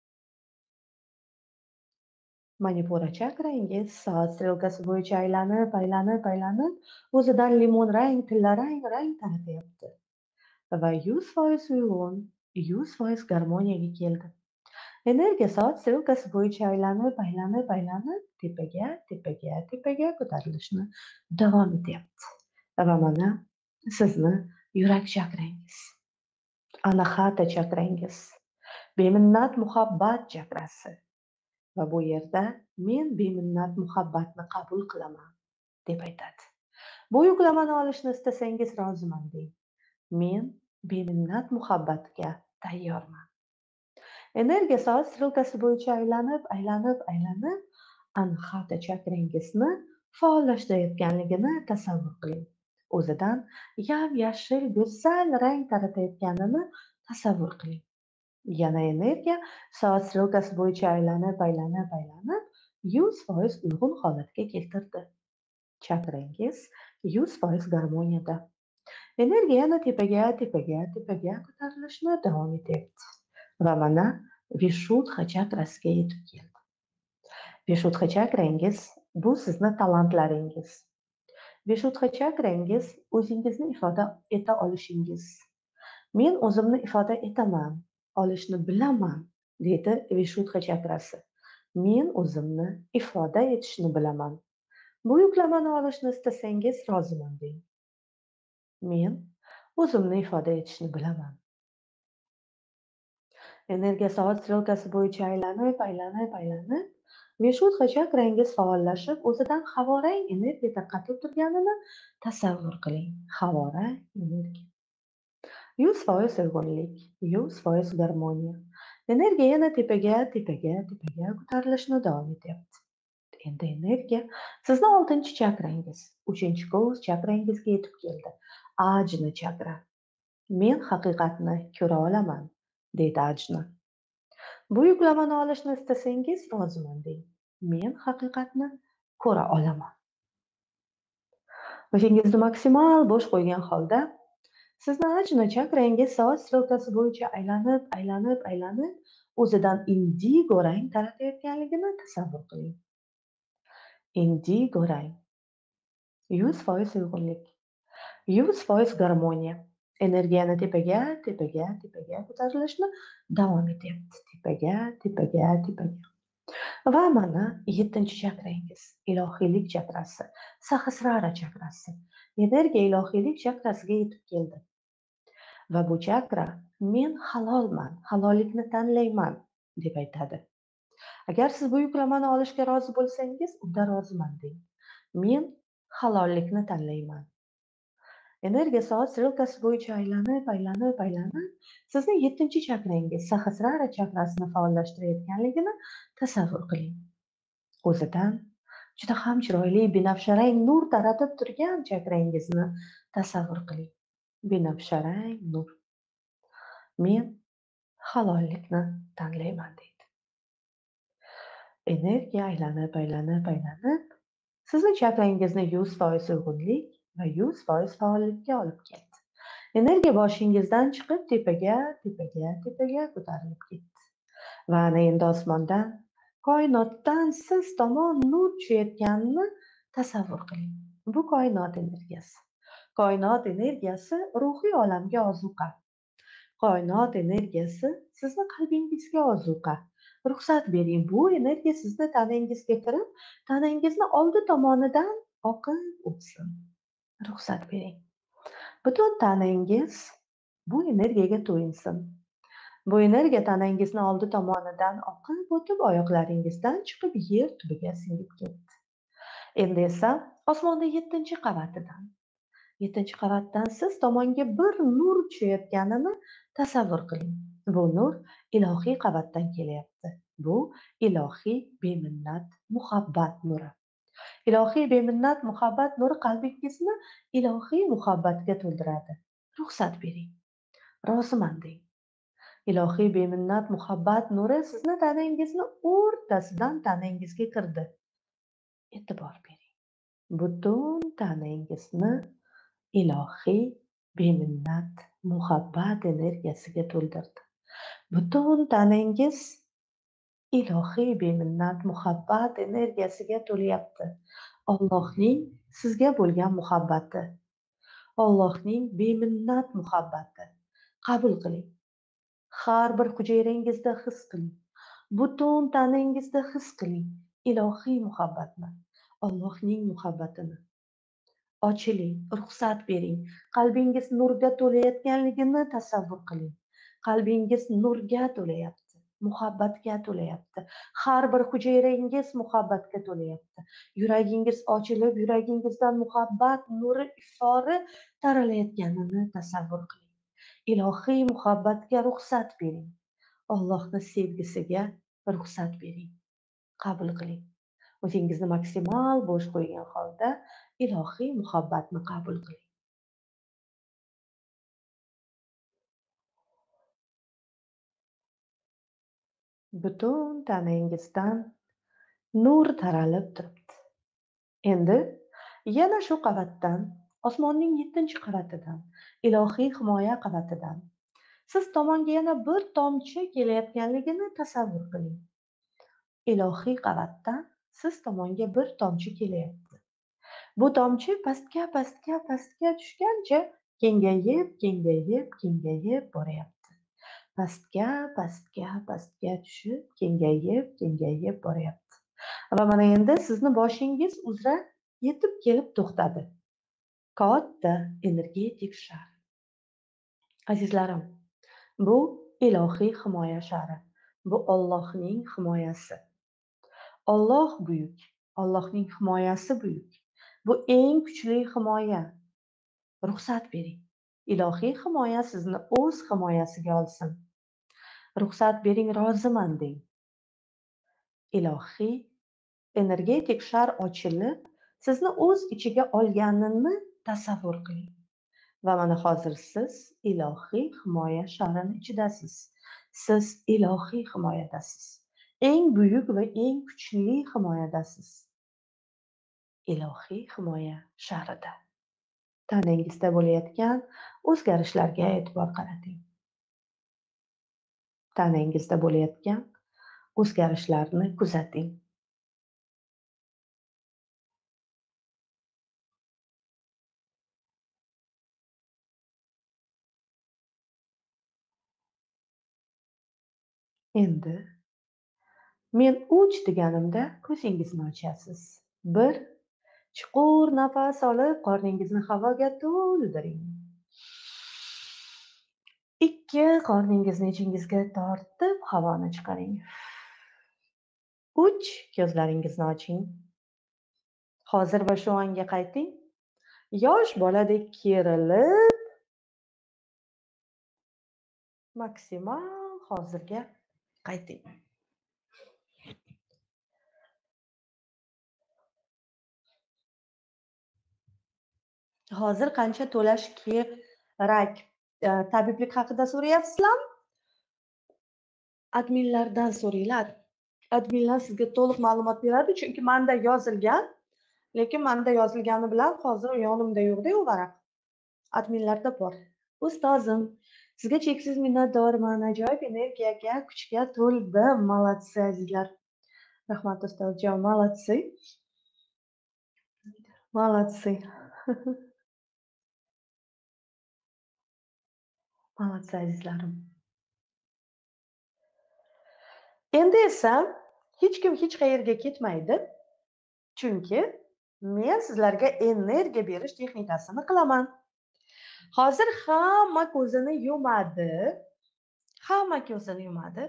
Manipura chakrangiz soat strelkasi bo'yicha aylanib, aylanib, aylanib, o'zidan limon rang, tilla rang, rang taratyapti. Va yuz foiz uyg'un, yuz foiz garmoniyaga keldi. Energiya soat strelkasi bo'yicha aylanib, aylanib, aylanib, tepaga, tepaga, tepaga ko'tarilishni davom etyapti. Va mana sizni yurak chakrangiz, anahata chakrangiz, beminnat muhabbat chakrasi. Va bu yerda men beminnat muhabbatni qabul qilaman, deb aytadi. Bu yuklamani olishni istasangiz roziman deng. Men beminnat muhabbatga tayyorman. Energiya soat strelkasi bo'yicha aylanib, aylanib, aylanib, anahata chakrangizni faollashtirayotganligini tasavvur qiling. O'zidan yam-yashil go'zal rang taratayotganini tasavvur qiling. Yana energiya soat strelkasi bo'yicha aylanib, aylanib, aylanib, yuz foiz uyg'un holatga keltirdi. Chakrangiz yuz foiz garmoniyada. Energiya yana tepaga, tepaga, tepaga ko'tarilishni davom etyapti. Va mana Vishuddha chakrasiga yetib keldi. Vishuddha chakrangiz bu sizni talantlaringiz. Vishuddha chakrangiz o'zingizni ifoda eta olishingiz. Men o'zimni ifoda etaman, olishni bilaman, deydi Vishuddha chakrasi. Men o'zimni ifoda etishni bilaman. Bu yuklamani olishni istasangiz roziman deng. Men o'zimni ifoda etishni bilaman. Energiya soat strelkasi bo'yicha aylanib, aylanib, aylanib, Vishuddha chakrangiz faollashib, o'zidan havorang energiya tarqatib turganini tasavvur qiling. Havorang energiya. yuz foiz uyg'unlik, yuz foiz garmoniya. Energiya yana tepaga, tepaga, tepaga ko'tarilishni davom etyapti. Endi energiya sizni oltinchi chakrangiz, uchinchi ko'z chakrangizga yetib keldi. Ajna chakra. Men haqiqatni ko'ra olaman, deydi Ajna. Bu yuklamani olishni istasangiz roziman deng. Men haqiqatni ko'ra olaman. O'zingizni maksimal bo'sh qo'ygan holda sizni Ajna chakrangiz soat strelkasi bo'yicha aylanib, aylanib, aylanib, o'zidan indigo rang taratayotganligini tasavvur qiling. Indigo rang. yuz foiz uyg'unlik, yuz foiz garmoniya. Energiyani tepaga, tepaga, tepaga ko'tarilishni davom etyapti. Tepaga, tepaga, tepaga. Va mana yettinchi chakrangiz, ilohiylik chakrasi, Sahasrara chakrasi. Energiya ilohiylik chakrasiga yetib keldi. Va bu chakra men halolman, halollikni tanlayman deb aytadi. Agar siz bu yuklamani olishga rozi bo'lsangiz, unda roziman deng. Men halollikni tanlayman. Energiya soat strelkasi bo'yicha aylanib, aylanib, aylanib, sizni yettinchi chakrangiz, Sahasrara chakrasini faollashtirayotganligini tasavvur qiling. O'zidan juda ham chiroyli binafsharang nur taratib turgan chakrangizni tasavvur qiling. Binafsharang nur. Men halollikni tanlayman deydi. Energiya aylanib, aylanib, aylanib, sizni chakrangizni yuz foiz uyg'unlik va yuz foiz faollikka olib keldi. Energiya boshingizdan chiqib tepaga, tepaga, tepaga ko'tarilib ketdi. Va ana endi osmondan, koinotdan siz tomon nur tushayotganini tasavvur qiling. Bu koinot energiyasi. Koinot energiyasi ruhiy olamga ozuqa. Koinot energiyasi sizni qalbingizga ozuqa. Ruxsat bering, bu energiya sizni tanangizga kirib, tanangizni oldi tomonidan oqib o'tsin. Ruxsat bering. Butun tanangiz bu energiyaga to'yinsin. Bu energiya tanangizni oldi tomonidan oqib o'tib, oyoqlaringizdan chiqib yer tubiga singib ketdi. Endi esa osmonda yettinchi qavatidan, yettinchi qavatdan siz tomonga bir nur tushayotganini tasavvur qiling. Bu nur ilohiy qavatdan kelyapti. Bu ilohiy beminnat muhabbat nuri. Ilohiy beminnat muhabbat nuri qalbingizni ilohiy muhabbatga to'ldiradi. Ruxsat bering. Roziman deng. Ilohiy beminnat muhabbat nuri sizni tanangizni o'rtasidan tanangizga kirdi. E'tibor bering. Butun tanangizni ilohiy beminnat muhabbat energiyasiga to'ldirdi. Butun tanangiz ilohiy beminnat muhabbat energiyasiga to'lyapti. Allohning sizga bo'lgan muhabbati, Allohning beminnat muhabbati. Qabul qiling. Har bir hujayrangizda his qiling. Butun tanangizda his qiling ilohiy muhabbatni, Allohning muhabbatini. Ochiling, ruxsat bering. Qalbingiz nurga to'layotganligini tasavvur qiling. Qalbingiz nurga to'layapti, muhabbatga to'layapti. Har bir hujayrangiz muhabbatga to'layapti. Yuragingiz ochilib, yuragingizdan muhabbat nuri ifori taralayotganini tasavvur qiling. Ilohiy muhabbatga ruxsat bering. Allohning sevgisiga ruxsat bering. Qabul qiling. O'zingizni maksimal bo'sh qo'ygan holda ilohiy muhabbatni qabul qiling. Butun tanangizdan nur taralib turibdi. Endi Yana shu qavatdan, osmonning yettinchi qavatidan, ilohiy himoya qavatidan siz tomonga yana bir tomchi kelayotganligini tasavvur qiling. Ilohiy qavatdan siz tomonga bir tomchi kelyapti. Bu tomchi pastga, pastga, pastga tushgancha kengayib, kengayib, kengayib boryapti. Pastga, pastga, pastga tushib, kengayib, kengayib boryapti. Va mana endi sizni boshingiz uzra yetib kelib to'xtadi. Katta energetik shar. Azizlarim, bu ilohiy himoya shari. Bu Allohning himoyasi. Alloh buyuk. Allohning himoyasi buyuk. Bu eng kuchli himoya. Ruxsat bering. Ilohiy himoya sizni o'z himoyasiga olsin. Ruxsat bering, roziman deng. Ilohiy energetik shar ochilib, sizni o'z ichiga olganini tasavvur qiling. Va mana hozir siz ilohiy himoya sharini ichidasiz. Siz ilohiy himoyadasiz. Eng buyuk va eng kuchli himoyadasiz. Ilohiy himoya sharida. Tanangizda bo'layotgan o'zgarishlarga e'tibor qarating. Tanangizda bo'layotgan o'zgarishlarni kuzating. Endi men uch deganimda ko'zingizni ochasiz. Bir, chuqur nafas olib, qorningizni havoga to'ldiring. Ikki, qorningizni ichingizga tortib, havoni chiqaring. Uch, ko'zlaringizni oching. Hozir va shu onga qayting. Yosh boladek kerilib, maksimal hozirga qayting. Hozir qancha to'lash kerak? Tabiblik haqida so'rayapsizlarmi? Adminlardan so'ringlar. Adminlar sizga to'liq ma'lumot beradi, chunki menda yozilgan, lekin menda yozilgani bilan hozir yonimda yo'q-da u varaq. Adminlarda bor. Ustozim, sizga cheksiz minnatdorman. Ajoyib energiyaga, kuchga to'ldim. Молодцы azizlar. Rahmat ustozjon, молодцы. Молодцы. Молодцы azizlarim. Endi esa hech kim hech qayerga ketmaydi. Chunki men sizlarga energiya berish texnikasini qilaman. Hozir hamma ko'zini yumadi. Hamma ko'zini yumadi.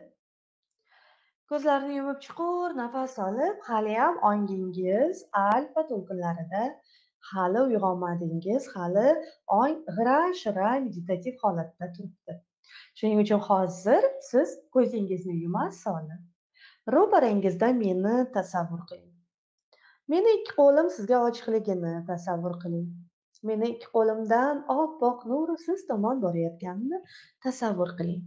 Ko'zlarini yumib chuqur nafas olib, hali ham ongingiz alfa to'lqinlarida, hali uyg'onmadingiz, hali ong g'ira-shira meditativ holatda turibdi. Shuning uchun hozir siz ko'zingizni yumasiz olib, ro'parangizda meni tasavvur qiling. Meni ikki qo'lim sizga ochiqligini tasavvur qiling. Meni ikki qo'limdan oppoq nur siz tomon borayotganini tasavvur qiling.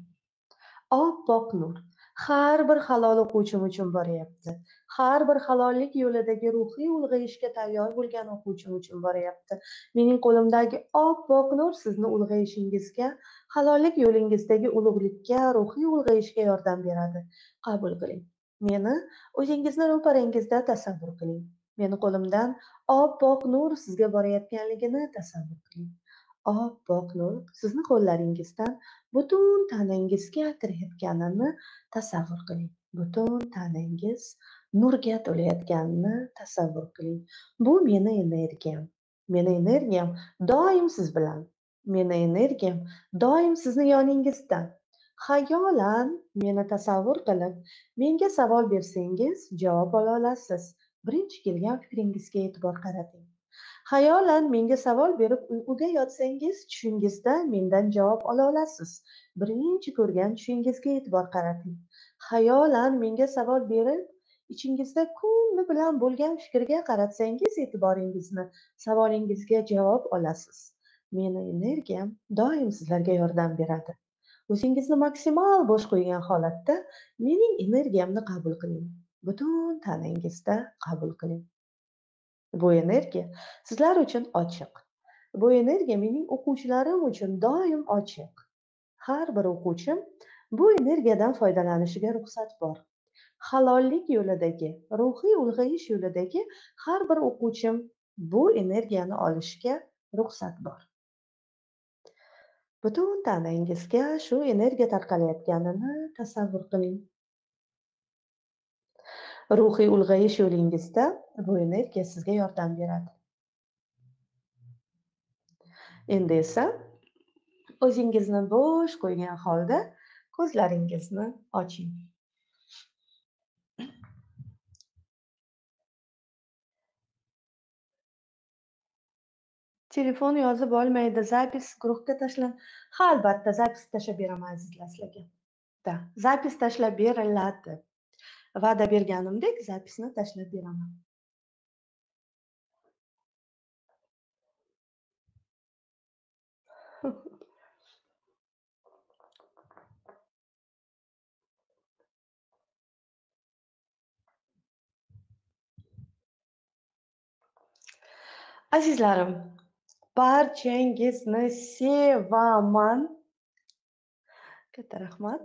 Oppoq nur har bir halol o'quvchim uchun boryapti. Har bir halollik yo'lidagi ruhiy ulg'ayishga tayyor bo'lgan o'quvchim uchun boryapti. Mening qo'limdagi oppoq nur sizni ulg'ayishingizga, halollik yo'lingizdagi ulug'likka, ruhiy ulg'ayishga yordam beradi. Qabul qiling. Meni o'zingizni ro'parangizda tasavvur qiling. Meni qo'limdan oppoq nur sizga borayotganligini tasavvur qiling. Oppoq nur sizni qo'llaringizdan butun tanangizga kirayotganini tasavvur qiling. Butun tanangiz nurga to'layotganini tasavvur qiling. Bu meni energiyam. Meni energiyam doim siz bilan. Meni energiyam doim sizni yoningizda. Xayolan meni tasavvur qilib, menga savol bersangiz, javob ola olasiz. Birinchi kelgan fikringizga e'tibor qarating. Xayolan menga savol berib uyquga yotsangiz, tushingizda mendan javob ola olasiz. Birinchi ko'rgan tushingizga e'tibor qarating. Xayolan menga savol berib, ichingizda kuni bilan bo'lgan fikrga qaratsangiz e'tiboringizni, savolingizga javob olasiz. Meni energiyam doim sizlarga yordam beradi. O'zingizni maksimal bo'sh qo'ygan holatda mening energiyamni qabul qiling. Butun tanangizda qabul qiling. Bu energiya sizlar uchun ochiq. Bu energiya mening o'quvchilarim uchun doim ochiq. Har bir o'quvchim bu energiyadan foydalanishiga ruxsat bor. Halollik yo'lidagi, ruhiy ulg'ayish yo'lidagi har bir o'quvchim bu energiyani olishga ruxsat bor. Butun tanangizga shu energiya tarqalayotganini tasavvur qiling. Ruhiy ulg'ayish yo'lingizda bu energiya sizga yordam beradi. Endi esa o'zingizni bo'sh qo'ygan holda ko'zlaringizni oching. Telefon yozib olmaydi, zapis guruhga tashlang. Ha, albatta, zapis tashlab beraman azizlar sizlarga. Da, zapis tashlab beriladi. Va'da berganimdek zapisni tashlab beraman. Azizlarim, barchangizni sevaman. Katta rahmat.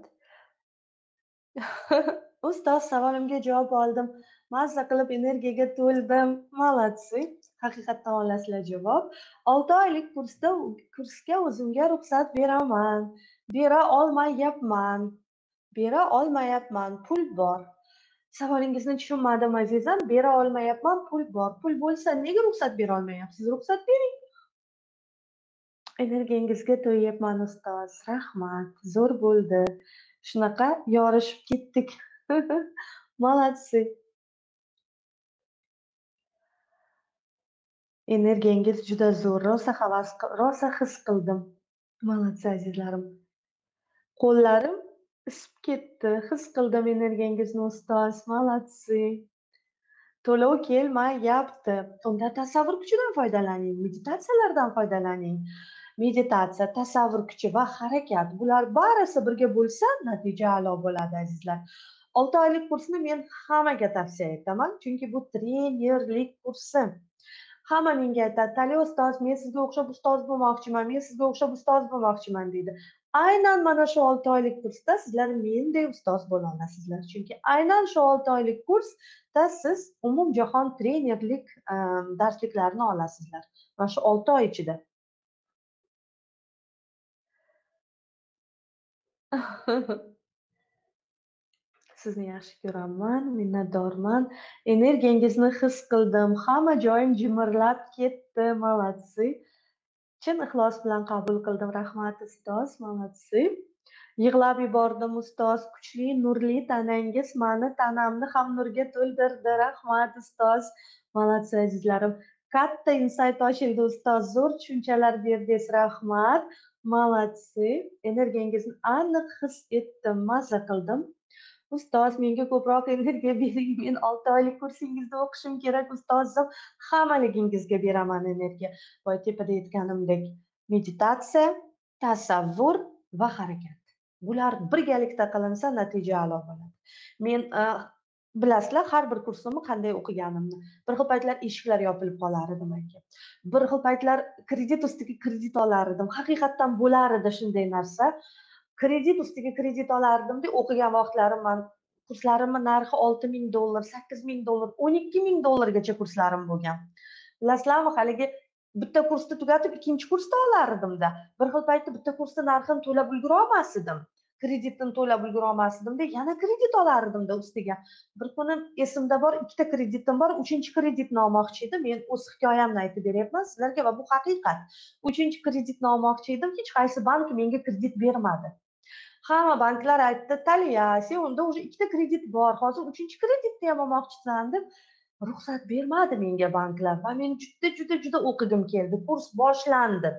Ustoz, savolimga javob oldim. Mazza qilib energiyaga to'ldim. Молодцы. Haqiqatdan olasizlar javob. olti oylik kursda kursga o'zimga ruxsat beraman. Bera olmayapman. Bera olmayapman. Pul bor. Savolingizni tushunmadim azizam. Bera olmayapman, pul bor. Pul bo'lsa nega ruxsat bera olmayapsiz? Ruxsat bering. Energiyangizga to'yyapman ustoz. Rahmat. Zo'r bo'ldi. Shunaqa yorishib ketdik. Молодцы. Energiyangiz juda zo'r. Rosa havas, rosa his qildim. Молодцы azizlarim. Qo'llarim isib ketdi. His qildim energiyangizni ustoz. Молодцы. To'lov kelmayapti. Unda tasavvur kuchidan foydalaning, meditatsiyalardan foydalaning. Meditatsiya, tasavvur kuchi va harakat, bular barisi birga bo'lsa, natija a'lo bo'ladi azizlar. olti oylik kursni men hammaga tavsiya etaman, chunki bu trenerlik kursi. Hamma menga aytadi, "Tali ustoz, men sizga o'xshab ustoz bo'lmoqchiman, men sizga o'xshab ustoz bo'lmoqchiman" deydi. Aynan mana shu olti oylik kursda sizlar mendek ustoz bo'la olasizlar. Chunki aynan shu olti oylik kursda siz umumjahon trenerlik darsliklarini olasizlar. Mana shu olti oy ichida. Sizni yaxshi ko'raman, minnatdorman. Energiyangizni his qildim. Hamma joyim jimirlab ketdi. Молодцы. Chin ixlos bilan qabul qildim. Rahmat ustoz. Молодцы. Yig'lab yubordim ustoz. Kuchli, nurli tanangiz mani tanamni ham nurga to'ldirdi. Rahmat ustoz. Молодцы azizlarim. Katta insight ochildi ustoz. Zo'r tushunchalar berdingiz. Rahmat. Молодцы. Energiyangizni aniq his etdim, mazza qildim. Ustoz, menga ko'proq energiya bering. Men olti oylik kursingizda o'qishim kerak ustozim. Hammaligingizga beraman energiya. Boya tepada aytganimdek, meditatsiya, tasavvur va harakat. Bular birgalikda qilinsa natija a'lo bo'ladi. Men bilasizlar, har bir kursimni qanday o'qiganimni. Bir xil paytlar eshiklar yopilib qolar edi menga. Bir xil paytlar kredit ustiga kredit olar edim. Haqiqatdan bo'lar edi shunday narsa. Kredit ustiga kredit olardim-da, o'qigan vaqtlarim man kurslarimning narxi olti ming dollar, sakkiz ming dollar, o'n ikki ming dollargacha kurslarim bo'lgan. Bilasizlarmi, haligi bitta kursni tugatib ikkinchi kursda olar edimda. Bir xil paytda bitta kursni narxini to'lab ulgura olmas edim. Kreditni to'lab ulgura olmas edimda, yana kredit olar edimda ustiga. Bir kuni esimda bor, ikkita kreditim bor, uchinchi kreditni olmoqchi edim. Men o'z hikoyamni aytib beryapman sizlarga va bu haqiqat. uchinchi kreditni olmoqchi edim, hech qaysi bank menga kredit bermadi. Hamma banklar aytdi, "Taliya, sen unda уже ikkita kredit bor, hozir uchinchi kreditni ham olmoqchisan" deb ruxsat bermadi menga banklar va men juda juda juda o'qigim keldi. Kurs boshlandi.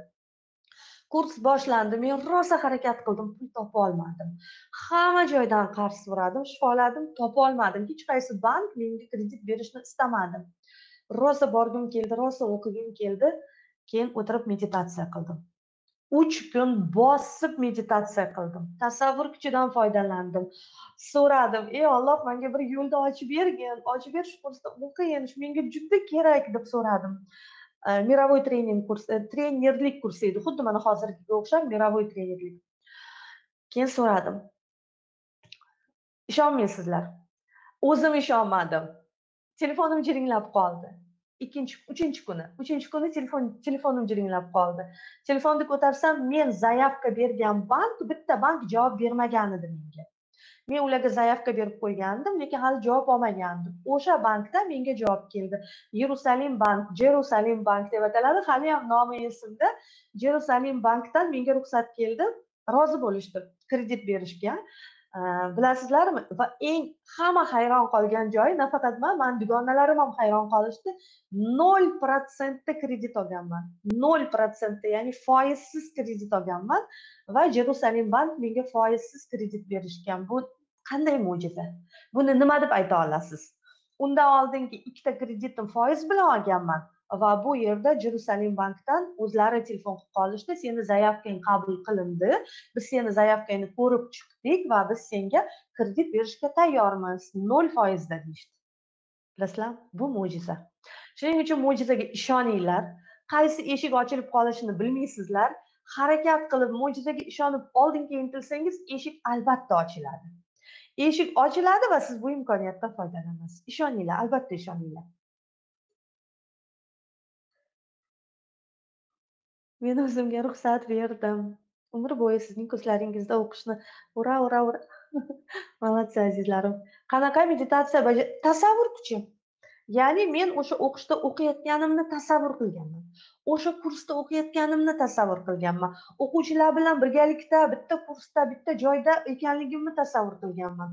Kurs boshlandi. Men rosa harakat qildim, pul topa olmadim. Hamma joydan qarz so'radim, shifoladim, topa olmadim. Hech qaysi bank menga kredit berishni istamadim. Rosa borgim keldi, rosa o'qigim keldi. Keyin o'tirib meditatsiya qildim. uch kun bosib meditatsiya qildim. Tasavvur kuchidan foydalandim. So'radim, ey Alloh, menga bir yo'lni ochib bergin, ochib ber, shu kursda o'qiyin, shu menga juda kerak deb so'radim. Mировой trening kursi, trenerlik kursi edi. Xuddi mana hozirgiga o'xshab mировой trenerlik. Keyin so'radim. Ishonmaysizlar. O'zim ishonmadim. Telefonim jiringlab qoldi. Ikkinchi, uchinchi kuni. Uchinchi kuni telefon telefonim jiringlab qoldi. Telefonni ko'tarsam, men zayavka bergan bank, bitta bank javob bermagan edi menga. Men ularga zayavka berib qo'ygandim, lekin hali javob olmagandim. O'sha bankdan menga javob keldi. Yerusalim bank, Jerusalim bank deb ataladi. Hali ham nomi esimda. Jerusalim bankdan menga ruxsat keldi. Rozi bo'lishdi kredit berishga. Bilasizlarmi? Va eng hamma hayron qolgan joyi, nafaqat men, men dugonalarim ham hayron qolishdi. nol protsentda kredit olganman. nol protsentda, ya'ni foizsiz kredit olganman va Jerusalim bank menga foizsiz kredit berishgan. Bu qanday mo'jiza? Buni nima deb ayta olasiz? Undan oldingi ikkita kreditim foiz bilan olganman va bu yerda Jerusalim bankdan o'zlari telefon qilib qolishdi. Seni zayavkang qabul qilindi. Biz seni zayavkangni ko'rib chiqdik va biz senga kredit berishga tayyormiz. nol foizda deyishdi. Bilasizlar, bu mo'jiza. Shuning uchun mo'jizaga ishoninglar. Qaysi eshik ochilib qolishini bilmaysizlar. Harakat qilib mo'jizaga ishonib oldinga intilsangiz, eshik albatta ochiladi. Eshik ochiladi va siz bu imkoniyatdan foydalanasiz. Ishoninglar, albatta ishoninglar. Men o'zimga ruxsat berdim. Umr bo'yi sizning kurslaringizda o'qishni ura ura ura. Молодцы azizlarim. Qanaqa meditatsiya bajar tasavvur kuchi. Ya'ni men o'sha o'qishda o'qiyotganimni tasavvur qilganman. O'sha kursda o'qiyotganimni tasavvur qilganman. O'quvchilar bilan birgalikda bitta kursda, bitta joyda ekanligimni tasavvur qilganman.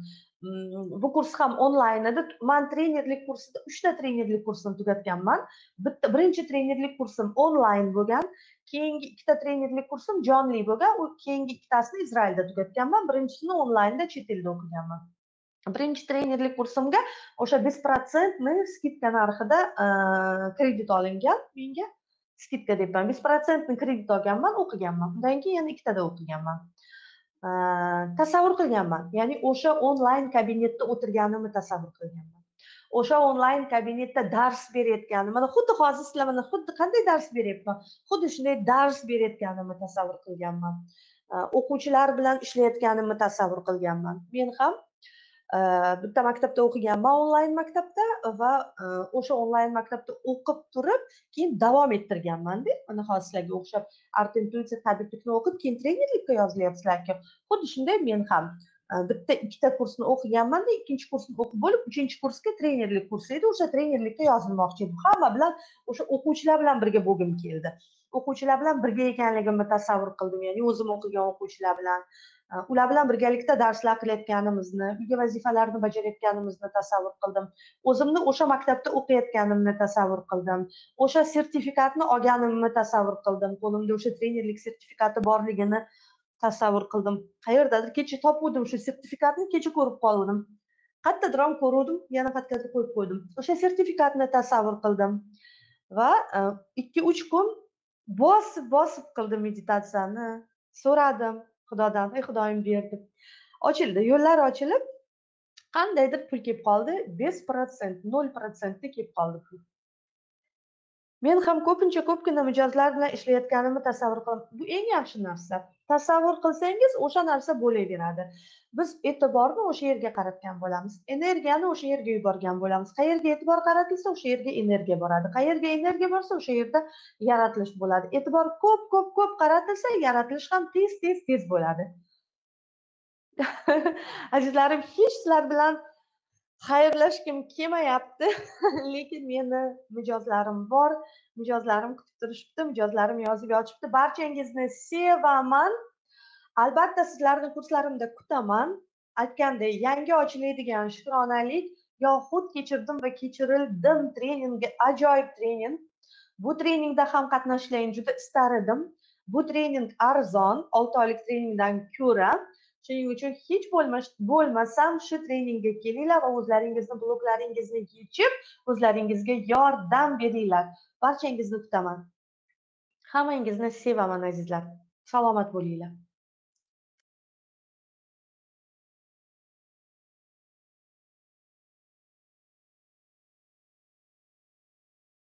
Bu kurs ham onlayn edi. Men trenerlik kursida uchta trenerlik kursini tugatganman. Bitta birinchi trenerlik kursim onlayn bo'lgan, keyingi ikkita trenerlik kursim jonli bo'lgan. U keyingi ikkitasini Izraelda tugatganman. Birinchisini onlaynda chet elda o'qiganman. Birinchi trenerlik kursimga o'sha besh protsentni skidka narxida kredit olingan menga. Skidka debman. besh protsentni kredit olganman, o'qiganman. Undan keyin yana ikkitada o'qiganman. Tasavvur qilganman. Ya'ni o'sha onlayn kabinetda o'tirganimni tasavvur qilganman. O'sha onlayn kabinetda dars berayotganim, mana xuddi hozir sizlar mana xuddi qanday dars beryapman, xuddi shunday dars berayotganimni tasavvur qilganman. O'quvchilar bilan ishlayotganimni tasavvur qilganman. Men ham bitta maktabda o'qiganman, onlayn maktabda, va o'sha onlayn maktabda o'qib turib, keyin davom ettirganman-da. Mana hozir sizlarga o'xshab art intuitsiya tabiblikni o'qib, keyin trenerlikka yozilyapsizlar-ku. Xuddi shunday men ham bitta ikkita kursni o'qiganman-da, ikkinchi kursni o'qib bo'lib, uchinchi kursga trenerlik kursi edi. O'sha trenerlikka yozilmoqchi edim. Hamma bilan o'sha o'quvchilar bilan birga bo'lgim keldi. O'quvchilar bilan birga ekanligimni tasavvur qildim, ya'ni o'zim o'qigan o'quvchilar bilan. Ular bilan birgalikda darslar qilayotganimizni, uyga vazifalarni bajarayotganimizni tasavvur qildim. O'zimni o'sha maktabda o'qiyotganimni tasavvur qildim. O'sha sertifikatni olganimni tasavvur qildim. Qo'limda o'sha trenerlik sertifikati borligini tasavvur qildim. Qayerdadir kecha topuvdim shu sertifikatni, kecha ko'rib qoldim. Qayerdadir ham ko'rdim, yana qayergadir qo'yib qo'ydim. O'sha sertifikatni tasavvur qildim va ikki uch kun bosib bosib qildim meditatsiyani. So'radim Xudodan, ey Xudoyim berdi. Ochildi, yo'llar ochilib, qandaydir pul kelib qoldi, besh protsent, nol protsentda kelib qoldi pul. Men ham ko'pincha ko'pgina mijozlar bilan ishlayotganimni tasavvur qilaman. Bu eng yaxshi narsa. Tasavvur qilsangiz, o'sha narsa bo'laveradi. Biz e'tiborni o'sha yerga qaratgan bo'lamiz. Energiyani o'sha yerga yuborgan bo'lamiz. Qayerga e'tibor qaratilsa, o'sha yerga energiya boradi. Qayerga energiya borsa, o'sha yerda yaratilish bo'ladi. E'tibor ko'p, ko'p, ko'p qaratilsa, yaratilish ham tez, tez, tez bo'ladi. Azizlarim, hech sizlar bilan xayrlashgim kelmayapti, lekin meni mijozlarim bor, mijozlarim kutib turishibdi, mijozlarim yozib yozishibdi. Barchangizni sevaman. Albatta sizlarni kurslarimda kutaman. Aytgandek, yangi ochiladigan shukronalik yoxud kechirdim va kechirildim treningi ajoyib trening. Bu treningda ham qatnashishni juda istar edim. Bu trening arzon, olti oylik treningdan ko'ra. Shuning uchun hech bo'lmasam shu treningga kelinglar va o'zlaringizni bloklaringizni yechib, o'zlaringizga yordam beringlar. Barchangizni kutaman. Hammangizni sevaman azizlar. Salomat bo'linglar.